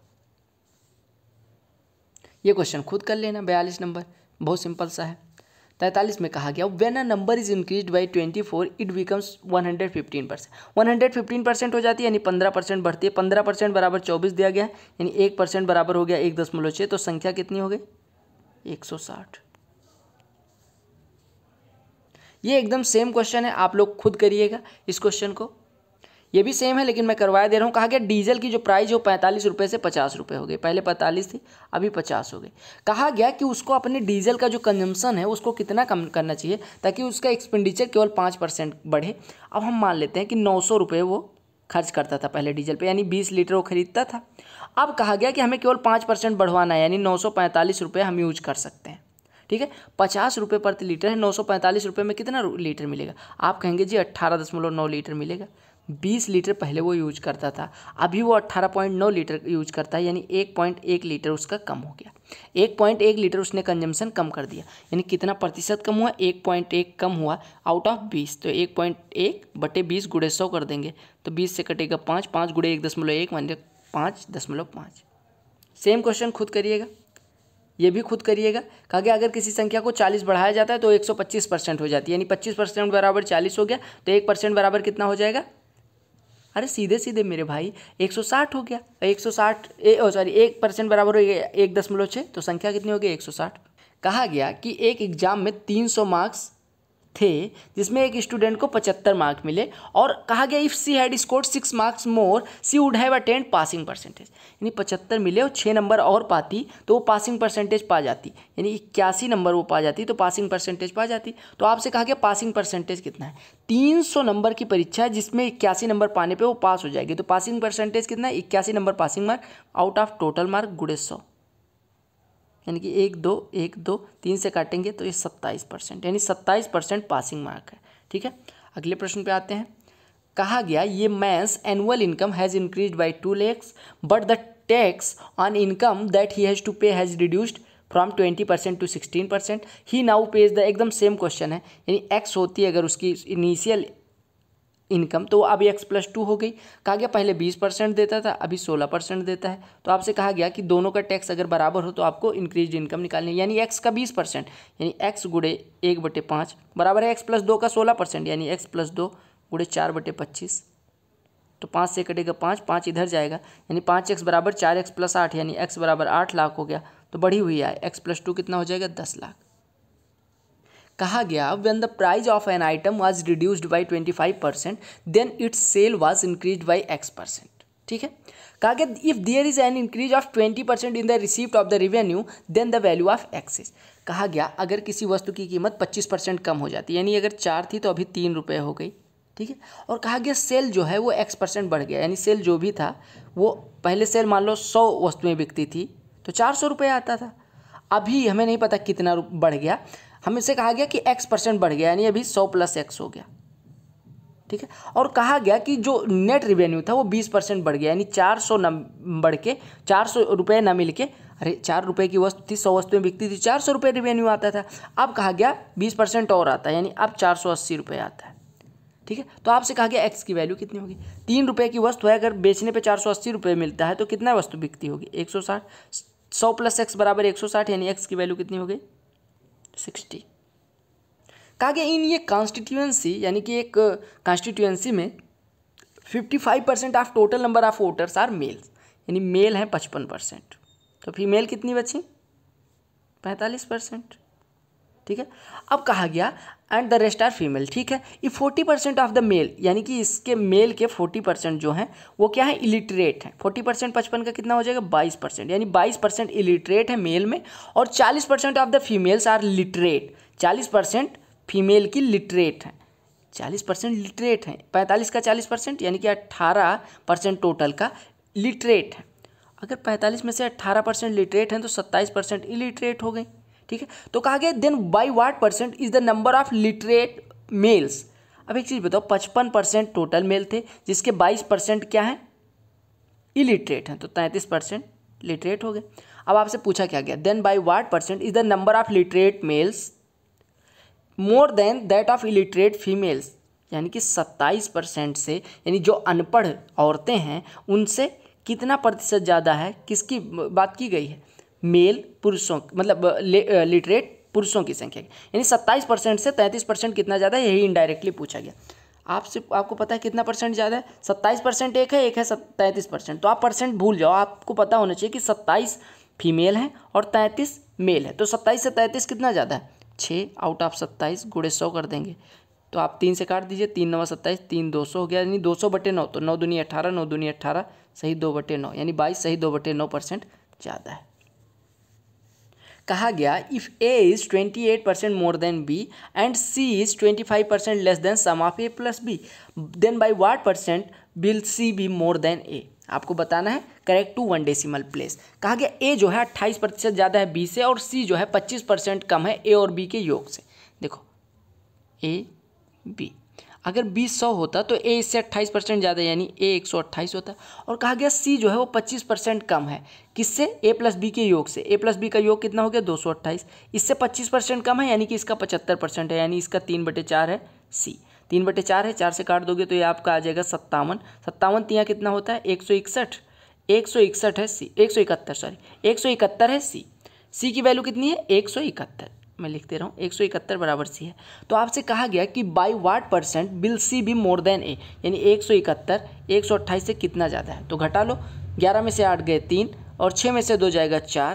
ये क्वेश्चन खुद कर लेना। 42 नंबर बहुत सिंपल सा है। 43 में कहा गया when a number is increased by 24 it becomes 115%, 115% हो जाती है, यानी 15% बढ़ती है। 15% बराबर 24 दिया गया है, यानी 1% बराबर हो गया 1.6, तो संख्या कितनी हो गई 160। ये एकदम सेम क्वेश्चन है, आप लोग खुद करिएगा इस क्वेश्चन को। ये भी सेम है लेकिन मैं करवाया दे रहा हूँ। कहा गया डीजल की जो प्राइस है वो 45 रुपये से 50 रुपये हो गई, पहले 45 थी अभी 50 हो गई। कहा गया कि उसको अपने डीजल का जो कंजम्पशन है उसको कितना कम करना चाहिए ताकि उसका एक्सपेंडिचर केवल 5% बढ़े। अब हम मान लेते हैं कि 900 रुपये वो खर्च करता था पहले डीजल पे, यानी 20 लीटर वो खरीदता था। अब कहा गया कि हमें केवल 5% बढ़वाना है, यानी 945 रुपये हम यूज कर सकते हैं। ठीक है, 50 रुपये प्रति लीटर है, 945 रुपये में कितना लीटर मिलेगा? आप कहेंगे जी 18.9 लीटर मिलेगा। 20 लीटर पहले वो यूज करता था, अभी वो 18.9 लीटर यूज करता है, यानी 1.1 लीटर उसका कम हो गया। 1.1 लीटर उसने कंजम्पशन कम कर दिया, यानी कितना प्रतिशत कम हुआ 1.1 कम हुआ आउट ऑफ 20। तो 1.1/20 गुणे 100 कर देंगे तो 20 से कटेगा 5, 5 गुणे 1.1 मान 5.5। सेम क्वेश्चन खुद करिएगा, ये भी खुद करिएगा। कहा गया अगर किसी संख्या को 40 बढ़ाया जाता है तो 125% हो जाती है, यानी 25% बराबर 40 हो गया, तो 1% बराबर कितना हो जाएगा? अरे सीधे सीधे मेरे भाई 160 हो गया। 1% बराबर हो गया 1.6, तो संख्या कितनी हो गई 160। कहा गया कि एक एग्जाम में 300 मार्क्स थे जिसमें एक स्टूडेंट को 75 मार्क्स मिले, और कहा गया if she had scored 6 marks more she would have attend passing percentage, यानी 75 मिले और 6 नंबर और पाती तो वो पासिंग परसेंटेज पा जाती, यानी 81 नंबर वो पा जाती तो पासिंग परसेंटेज पा जाती। तो आपसे कहा गया पासिंग परसेंटेज कितना है? 300 नंबर की परीक्षा है जिसमें 81 नंबर पाने पर वो पास हो जाएगी, तो पासिंग परसेंटेज कितना है? 81 number passing mark out of total mark गुणे 100, यानी कि 1 2 1 2 3 से काटेंगे तो ये 27%, यानी 27% पासिंग मार्क है। ठीक है, अगले प्रश्न पे आते हैं। कहा गया ये man's annual income has increased by 2 lakhs but the tax on income that he has to pay has reduced from 20% to 16%। He now pays the, एकदम सेम क्वेश्चन है, यानी एक्स होती है अगर उसकी इनिशियल इनकम तो अभी x+2 हो गई। कहा गया पहले 20% देता था अभी 16% देता है। तो आपसे कहा गया कि दोनों का टैक्स अगर बराबर हो तो आपको इंक्रीज इनकम निकालनी है, यानी x का 20%, यानी x गुणे 1/5 बराबर है x+2 का 16%, यानी x+2 गुणे 4/25, तो 5 से कटेगा 5, 5 इधर जाएगा, यानी 5x बराबर 4x + 8, यानी x बराबर 8 लाख हो गया। तो बढ़ी हुई है x + 2 कितना हो जाएगा 10 लाख। कहा गया when the price of an item was reduced by 25% then its sale was increased by x%। ठीक है, कहा गया if there is an increase of 20% in the receipt of the revenue then the value of x is. कहा गया अगर किसी वस्तु की कीमत 25% कम हो जाती है, यानी अगर 4 थी तो अभी 3 रुपये हो गई। ठीक है, और कहा गया सेल जो है वो x% बढ़ गया, यानी सेल जो भी था वो पहले सेल मान लो 100 वस्तुएं बिकती थी तो 400 रुपये आता था, अभी हमें नहीं पता कितना बढ़ गया, हमसे कहा गया कि x% बढ़ गया, यानी अभी 100 + x हो गया। ठीक है, और कहा गया कि जो नेट रेवेन्यू था वो 20% बढ़ गया, यानी 400 न बढ़ के 400 रुपये न मिल के, अरे 4 रुपये की वस्तु थी, 100 वस्तुएं बिकती थी, 400 रुपये रेवेन्यू आता था। अब कहा गया 20% और आता है, यानी अब 480 रुपये आता है। ठीक है, तो आपसे कहा गया x की वैल्यू कितनी होगी। 3 रुपये की वस्तु है, अगर बेचने पे 480 रुपये मिलता है तो कितना वस्तु बिकती होगी 160, 100 + x बराबर 160, यानी x की वैल्यू कितनी हो गई 60। कहा गया इन ये कॉन्स्टिट्यूएंसी, यानी कि एक कॉन्स्टिट्यूएंसी में 55% of total number of voters are males, यानी मेल हैं 55%, तो फीमेल कितनी बची 45%। ठीक है, अब कहा गया and the rest are female. ठीक है, ये 40% ऑफ द मेल, यानी कि इसके मेल के 40% जो हैं वो क्या है इलिटरेट हैं। 40% 55 का कितना हो जाएगा 22%, यानी 22% इलिटरेट है मेल में, और 40% of the females are literate. 40% female की लिटरेट हैं, 40% लिटरेट हैं। 45 का 40%, यानी कि 18% टोटल का लिटरेट है। अगर 45 में से 18% लिटरेट हैं तो 27% इलिटरेट हो गई। ठीक है, तो कहा गया then by what % is the number of literate males. अब एक चीज़ बताओ, 55% टोटल मेल थे जिसके 22% क्या है इलिटरेट हैं, तो 33% लिटरेट हो गए। अब आपसे पूछा क्या गया then by what % is the number of literate males more than that of illiterate females, यानी कि 27% से, यानी जो अनपढ़ औरतें हैं उनसे कितना प्रतिशत ज़्यादा है, किसकी बात की गई है मेल पुरुषों, मतलब लिटरेट पुरुषों की संख्या, यानी 27% से 33% कितना ज़्यादा है, यही इनडायरेक्टली पूछा गया। आपको पता है कितना परसेंट ज़्यादा है, 27% एक है 33%, तो आप परसेंट भूल जाओ, आपको पता होना चाहिए कि 27 फीमेल हैं और 33 मेल है, तो 27 से 33 कितना ज़्यादा है 6 आउट ऑफ 27 गुणे 100 कर देंगे, तो आप 3 से काट दीजिए, 3 9 27, 3 200 हो गया, यानी 200/9, तो 9 दूनी 18, 9 दूनी 18 सही 2/9, यानी 22 सही 2/9% ज़्यादा है। कहा गया if A is 28% more than B and C is 25% less than sum of A + B, then by what % will C be more than A। आपको बताना है करेक्ट टू 1 डेसिमल प्लेस। कहा गया A जो है 28% ज़्यादा है B से, और C जो है 25% कम है A और B के योग से। देखो A B, अगर B 100 होता तो A इससे 28% ज़्यादा, यानी A 128 होता। और कहा गया C जो है वो 25% कम है, किससे A + B के योग से। A + B का योग कितना हो गया 228, इससे 25% कम है, यानी कि इसका 75% है, यानी इसका 3/4 है C। 3/4 है, 4 से काट दोगे तो ये आपका आ जाएगा 57। 57 तियाँ कितना होता है 161, 161 है C, 171 सॉरी 171 है C। C की वैल्यू कितनी है 171, मैं लिख दे रहा हूँ 171 बराबर C है। तो आपसे कहा गया कि by what % will C be more than A, यानी 171 128 से कितना ज़्यादा है, तो घटा लो, 11 में से 8 गए 3 और 6 में से 2 जाएगा 4,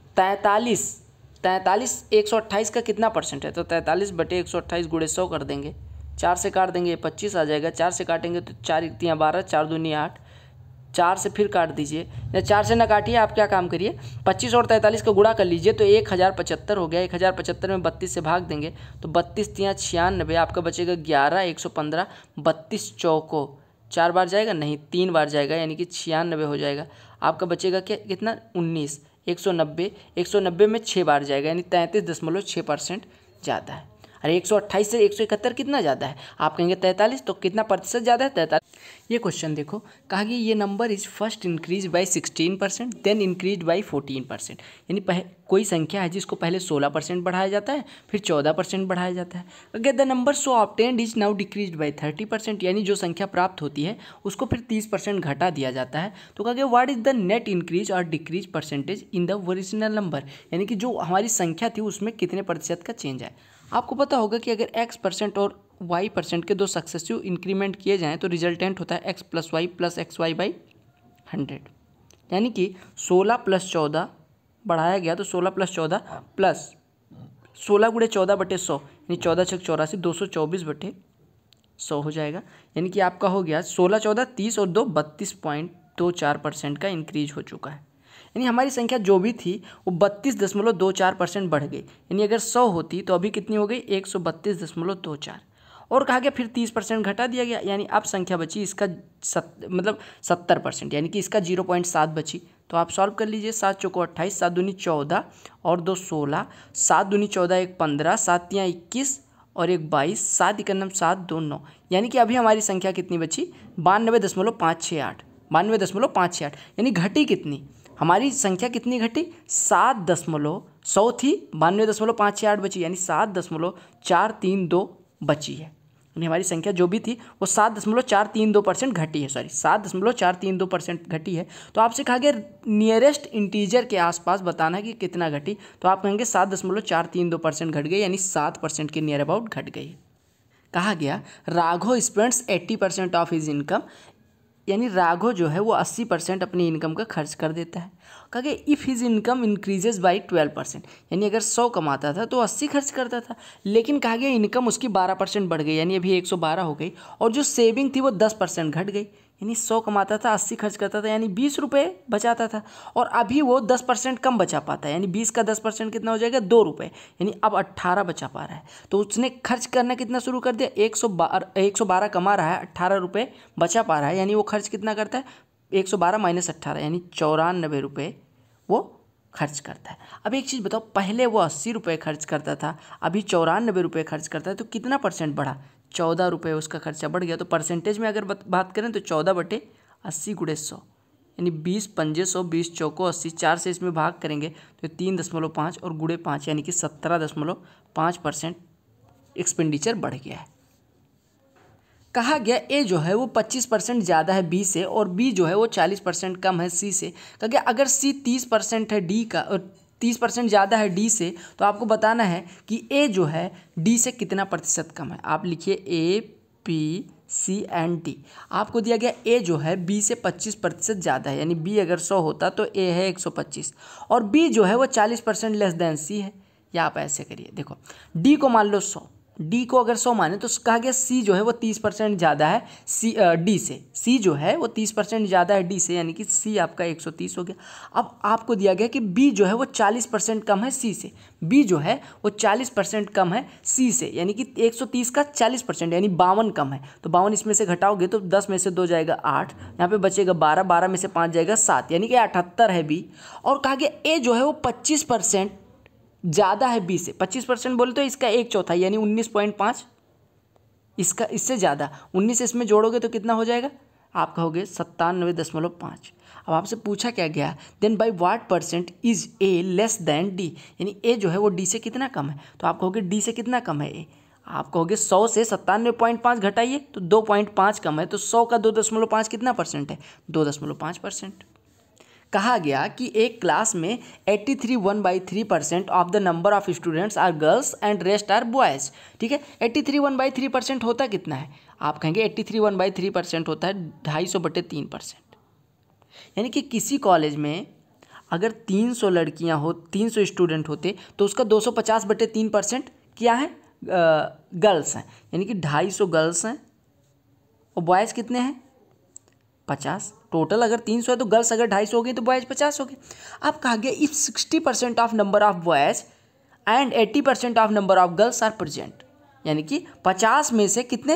43 128 का कितना % है, तो 43/128 गुणे 100 कर देंगे, 4 से काट देंगे 25 आ जाएगा, 4 से काटेंगे तो 4 × 3 = 12, 4 दूनी 8, 4 से फिर काट दीजिए, या 4 से ना काटिए, आप क्या काम करिए 25 और 43 का गुणा कर लीजिए, तो 1075 हो गया। 1075 में 32 से भाग देंगे तो 32 तियाँ 96, आपका बचेगा 11 115, 32 चौको 4 बार जाएगा नहीं 3 बार जाएगा, यानी कि 96 हो जाएगा। आपका बचेगा क्या कितना 19, 190 में 6 बार जाएगा, यानी 33.6% ज़्यादा है। अरे 128 से 171 कितना ज़्यादा है, आप कहेंगे 43, तो कितना प्रतिशत ज़्यादा है 43। ये क्वेश्चन देखो, कहा कि ये number is first increase by 16% then increase by 14%, यानी कोई संख्या है जिसको पहले 16% बढ़ाया जाता है फिर 14% बढ़ाया जाता है। अगर the number so obtained is now decrease by 30%, यानी जो संख्या प्राप्त होती है उसको फिर 30% घटा दिया जाता है। तो कहा गया what is the net increase और decrease % in the original number, यानी कि जो हमारी संख्या थी उसमें कितने प्रतिशत का चेंज है। आपको पता होगा कि अगर x% और y% के दो सक्सेसिव इंक्रीमेंट किए जाएँ तो रिजल्टेंट होता है x + y + xy/100। यानी कि 16 + 14 बढ़ाया गया तो 16 + 14 प्लस 16 × 14/100 यानी 14 × 6 = 84, 224/100 हो जाएगा। यानी कि आपका हो गया 16 × 14 = 30 और 2 32.24% का इंक्रीज हो चुका है। यानी हमारी संख्या जो भी थी वो 32.24% बढ़ गई। यानी अगर 100 होती तो अभी कितनी हो गई 132.24। और कहा गया फिर 30% घटा दिया गया, यानी अब संख्या बची इसका 70%, यानी कि इसका 0.7 बची। तो आप सॉल्व कर लीजिए। 7 चौको 28, 7 दूनी 14 और 2 16, 7 दूनी 14, 1 15, 7 तियाँ 21 और 1 22, 7 इकन्नम 7, 2 9। यानी कि अभी हमारी संख्या कितनी बची 92.568, 92.568। यानी घटी कितनी हमारी संख्या कितनी घटी 7.100 थी 92.568 बची, यानी 7.432 बची है। यानी हमारी संख्या जो भी थी वो 7.432% घटी है, 7.432% घटी है। तो आपसे कहा गया नियरेस्ट इंटीजर के आसपास बताना है कि कितना घटी, तो आप कहेंगे 7.432% घट गई, यानी 7% के नियर अबाउट घट गई। कहा गया Raghav spends 80% of his income, यानी राघव जो है वो 80% अपनी इनकम का खर्च कर देता है। कहा गया if his income increases by 12%, यानी अगर 100 कमाता था तो 80 खर्च करता था, लेकिन कहा गया इनकम उसकी 12% बढ़ गई, यानी अभी 112 हो गई, और जो सेविंग थी वो 10% घट गई। यानी 100 कमाता था 80 खर्च करता था, यानी 20 रुपये बचाता था, और अभी वो 10% कम बचा पाता है, यानी 20 का 10% कितना हो जाएगा 2 रुपये, यानी अब 18 बचा पा रहा है। तो उसने खर्च करना कितना शुरू कर दिया 112 कमा रहा है, 18 रुपये बचा पा रहा है, यानी वो खर्च कितना करता है 112 - 18, यानी 94 रुपये वो खर्च करता है। अब एक चीज़ बताओ, पहले वो 80 रुपये खर्च करता था, अभी 94 रुपये खर्च करता है, तो कितना % बढ़ा 14 रुपये उसका खर्चा बढ़ गया। तो परसेंटेज में अगर बात करें तो 14/80 × 100, यानी 20 पंजे 100, 20 चौको 80, 4 से इसमें भाग करेंगे तो 3.5 और गुणे 5, यानी कि 17.5% एक्सपेंडिचर बढ़ गया है। कहा गया ए जो है वो 25% ज़्यादा है बी से, और बी जो है वो 40% कम है सी से। कहा गया अगर सी 30% है डी का और 30% ज़्यादा है डी से, तो आपको बताना है कि ए जो है डी से कितना प्रतिशत कम है। आप लिखिए A B C and D. आपको दिया गया ए जो है बी से 25% ज़्यादा है, यानी बी अगर 100 होता तो ए है 125, और बी जो है वो 40% लेस देन सी है। या आप ऐसे करिए, देखो डी को मान लो 100, डी को अगर 100 माने तो कहा गया सी जो है वो 30% ज़्यादा है सी डी से, सी जो है वो 30% ज़्यादा है डी से, यानी कि सी आपका 130 हो गया। अब आपको दिया गया कि बी जो है वो 40% कम है सी से, बी जो है वो 40% कम है सी से, यानी कि 130 का 40% यानी 52 कम है। तो 52 इसमें से घटाओगे तो 10 में से 2 जाएगा 8, यहाँ पे बचेगा 12, 12 में से 5 जाएगा 7, यानी कि 78 है बी। और कहा गया ए जो है वो 25% ज़्यादा है बी से। 25% बोले तो इसका 1/4 यानी 19.5, इसका इससे ज़्यादा 19 इसमें जोड़ोगे तो कितना हो जाएगा, आप कहोगे 97.5। अब आपसे पूछा क्या गया, then by what % is A less than D, यानी ए जो है वो डी से कितना कम है। तो आप कहोगे डी से कितना कम है ए, आप कहोगे 100 से 97.5 घटाइए तो 2.5 कम है, तो 100 का 2.5 कितना % है 2.5%। कहा गया कि एक क्लास में 83 1/3% of the number of students are girls and rest are boys. ठीक है, 83 1/3% होता कितना है, आप कहेंगे 83 1/3% होता है 250/3%। यानी कि किसी कॉलेज में अगर 300 लड़कियां हो, 300 स्टूडेंट होते तो उसका 250/3% क्या है गर्ल्स हैं, यानी कि 250 गर्ल्स हैं और बॉयज़ कितने हैं 50। टोटल अगर 300 है तो गर्ल्स अगर 250 हो गई तो बॉयज़ 50 हो गए। अब कहा गया if 60% of number of boys and 80% of number of girls are present, यानी कि 50 में से कितने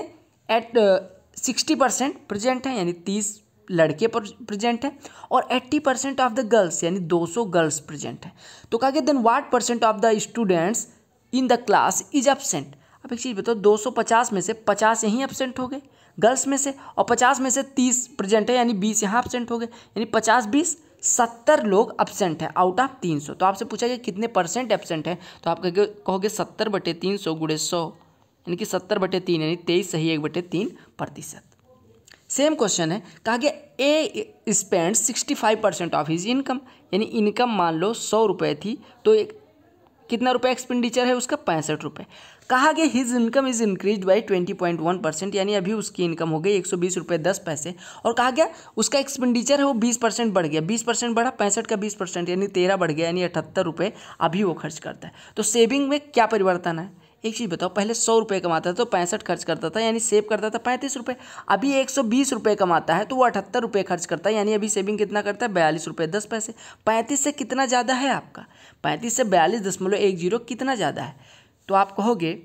60% प्रेजेंट हैं, यानी 30 लड़के प्रेजेंट हैं, और 80% ऑफ द गर्ल्स यानी 200 गर्ल्स प्रेजेंट हैं। तो कहा गया then what % of the students in the class is absent. अब एक चीज़ बताओ, 250 में से 50 यहीं एब्सेंट हो गए गर्ल्स में से, और 50 में से 30 प्रेजेंट है, यानी 20 यहाँ एब्सेंट हो गए, यानी 50 20 70 लोग एब्सेंट हैं आउट ऑफ 300। तो आपसे पूछा गया कितने % एब्सेंट हैं, तो आप कहोगे 70/300 × 100, यानी कि 70/3 यानी 23 सही 1/3%। सेम क्वेश्चन है, कहा गया A spend 65% of his income, यानी इनकम मान लो 100 रुपये थी तो एक कितना रुपये एक्सपेंडिचर है उसका 65 रुपये। कहा गया his income is increase by 20.1%, यानी अभी उसकी इनकम हो गई 120 रुपये 10 पैसे। और कहा गया उसका एक्सपेंडिचर है वो 20% बढ़ गया, 20% बढ़ा, 65 का 20% यानी 13 बढ़ गया, यानी 78 रुपये अभी वो खर्च करता है। तो सेविंग में क्या परिवर्तन है? एक चीज़ बताओ, पहले 100 रुपये कमाता था तो 65 खर्च करता था, यानी सेव करता था 35 रुपये। अभी 120 रुपये कमाता है तो वो 78 रुपये खर्च करता है, यानी अभी सेविंग कितना करता है? 42 रुपये 10 पैसे। 35 से कितना ज़्यादा है आपका? 35 से 42.10 कितना ज़्यादा है? तो आप कहोगे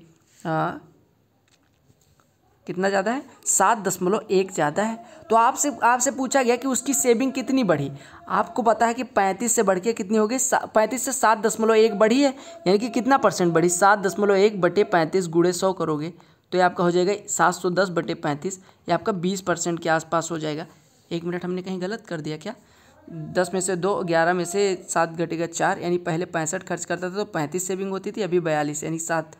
कितना ज़्यादा है? 7.1 ज़्यादा है। तो आपसे पूछा गया कि उसकी सेविंग कितनी बढ़ी। आपको पता है कि 35 से बढ़ के कितनी होगी? 35 से 7.1 बढ़ी है, यानी कि कितना परसेंट बढ़ी? 7.1 बटे 35 गुणे 100 करोगे तो ये आपका हो जाएगा 710 बटे 35, ये आपका 20% के आसपास हो जाएगा। 1 मिनट, हमने कहीं गलत कर दिया क्या? 10 में से 2, 11 में से 7 घटेगा 4, यानी पहले 65 खर्च करता था तो 35 सेविंग होती थी, अभी 42, यानी 7।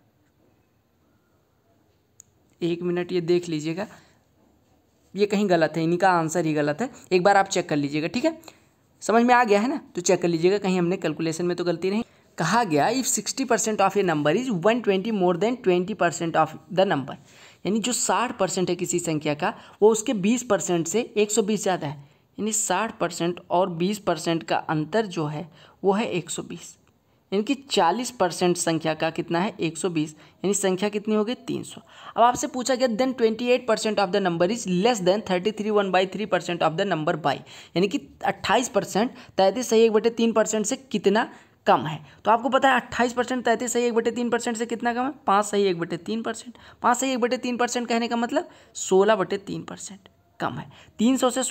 1 मिनट, ये देख लीजिएगा, ये कहीं गलत है, इन्हीं का आंसर ही गलत है। एक बार आप चेक कर लीजिएगा, ठीक है? समझ में आ गया है ना? तो चेक कर लीजिएगा कहीं हमने कैलकुलेशन में तो गलती नहीं। कहा गया if 60% of a number is 120 more than 20% of the number, यानी जो 60% है किसी संख्या का वो उसके 20% से 120 ज़्यादा है, यानी 60% और 20% का अंतर जो है वो है 120, यानी कि 40% संख्या का कितना है? 120, यानी संख्या कितनी हो गई? 300। अब आपसे पूछा गया then 28% of the number is less than 33 1/3% of the number by, यानी कि 28% 33 सही 1/3% से कितना कम है? तो आपको पता है 28% 33 सही 1/3% से कितना कम है? 5 सही 1/3%। 5 सही 1/3% कहने का मतलब 16/3% कम है। 300 से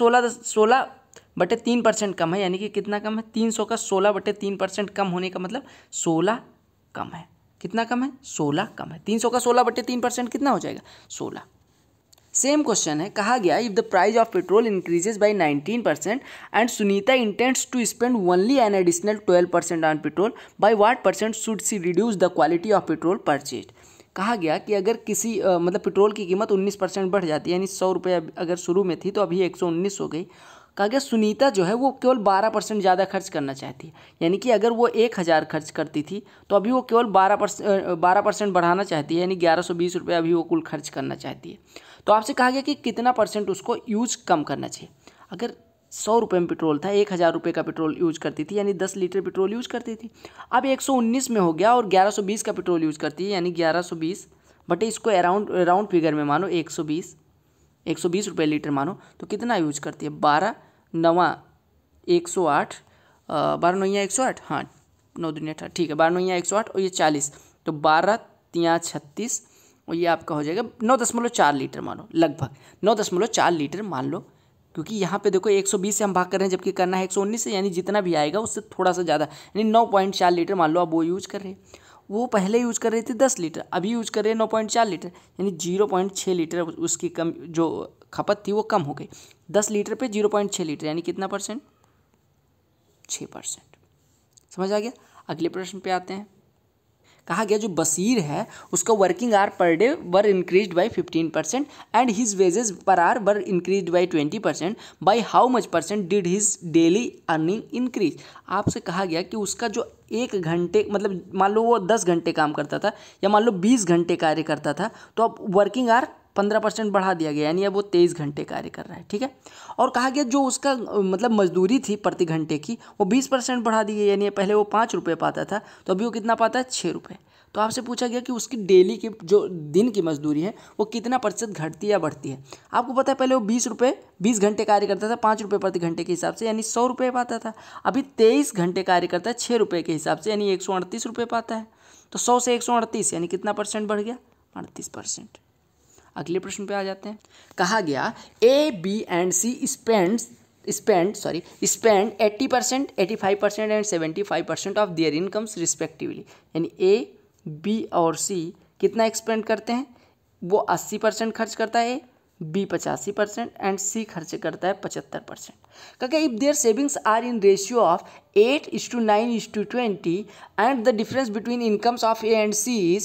16/3% कम है, यानी कि कितना कम है? 300 का 16/3% कम होने का मतलब 16 कम है। कितना कम है? 16 कम है। 300 का 16/3% कितना हो जाएगा? 16। सेम क्वेश्चन है, कहा गया if the price of petrol increases by 19% and Sunita intends to spend only an additional 12% on petrol, by what percent should she reduce the quality of petrol purchase. कहा गया कि अगर किसी मतलब पेट्रोल की कीमत 19% बढ़ जाती है, यानी 100 रुपये अगर शुरू में थी तो अभी 119 हो गई। कहा गया सुनीता जो है वो केवल 12% ज़्यादा खर्च करना चाहती है, यानी कि अगर वो 1000 खर्च करती थी तो अभी वो केवल 12% बढ़ाना चाहती है, यानी 1120 रुपये अभी वो कुल खर्च करना चाहती है। तो आपसे कहा गया कि कितना परसेंट उसको यूज कम करना चाहिए। अगर 100 रुपये में पेट्रोल था, 1000 रुपये का पेट्रोल यूज करती थी, यानी 10 लीटर पेट्रोल यूज करती थी। अब 119 में हो गया और 1120 का पेट्रोल यूज करती है, यानी 1120 बटे इसको राउंड फिगर में मानो 120 रुपये लीटर मानो, तो कितना यूज करती है? 12 9 108, 12 9 108, हाँ 9 दूनी 18, ठीक है, 12 9 108 और ये 40, तो 12 3 36 और ये आपका हो जाएगा 9.4 लीटर मानो, लगभग 9.4 लीटर मान लो, क्योंकि यहाँ पे देखो 120 से हम भाग कर रहे हैं जबकि करना है 119 से, यानी जितना भी आएगा उससे थोड़ा सा ज़्यादा, यानी 9.4 लीटर मान लो अब वो यूज कर रहे हैं। वो पहले यूज कर रही थी 10 लीटर, अभी यूज कर रहे हैं 9.4 लीटर, यानी 0.6 लीटर उसकी कम जो खपत थी वो कम हो गई। 10 लीटर पे 0.6 लीटर, यानी कितना परसेंट? 6%। समझ आ गया? अगले प्रश्न पे आते हैं। कहा गया जो बशीर है उसका working hour per day were increased by 15% and his wages per hour were increased by 20%, by how much percent did his daily earning increase. आपसे कहा गया कि उसका जो 1 घंटे मतलब मान लो वो 10 घंटे काम करता था या मान लो 20 घंटे कार्य करता था, तो अब वर्किंग आवर 15% बढ़ा दिया गया, यानी अब वो 23 घंटे कार्य कर रहा है, ठीक है। और कहा गया जो उसका मतलब मजदूरी थी प्रति घंटे की वो 20% बढ़ा दी गई, यानी पहले वो 5 रुपये पाता था तो अभी वो कितना पाता है? 6 रुपये। तो आपसे पूछा गया कि उसकी डेली की जो दिन की मजदूरी है वो कितना प्रतिशत घटती है या बढ़ती है। आपको पता है पहले वो 20 घंटे कार्य करता था 5 रुपये प्रति घंटे के हिसाब से, यानी 100 रुपये पाता था। अभी 23 घंटे कार्य करता है 6 रुपये के हिसाब से, यानी 138 रुपये पाता है। तो 100 से 138 यानी कितना परसेंट बढ़ गया? 38%। अगले प्रश्न पे आ जाते हैं। कहा गया A B and C spend 80%, 85% and 75% of their incomes respectively, यानी ए बी और सी कितना एक्सपेंड करते हैं? वो 80% खर्च करता है, बी 85% एंड सी खर्च करता है 75%। क्योंकि if their savings are in ratio of 8:9:20 and the difference between incomes of A and C is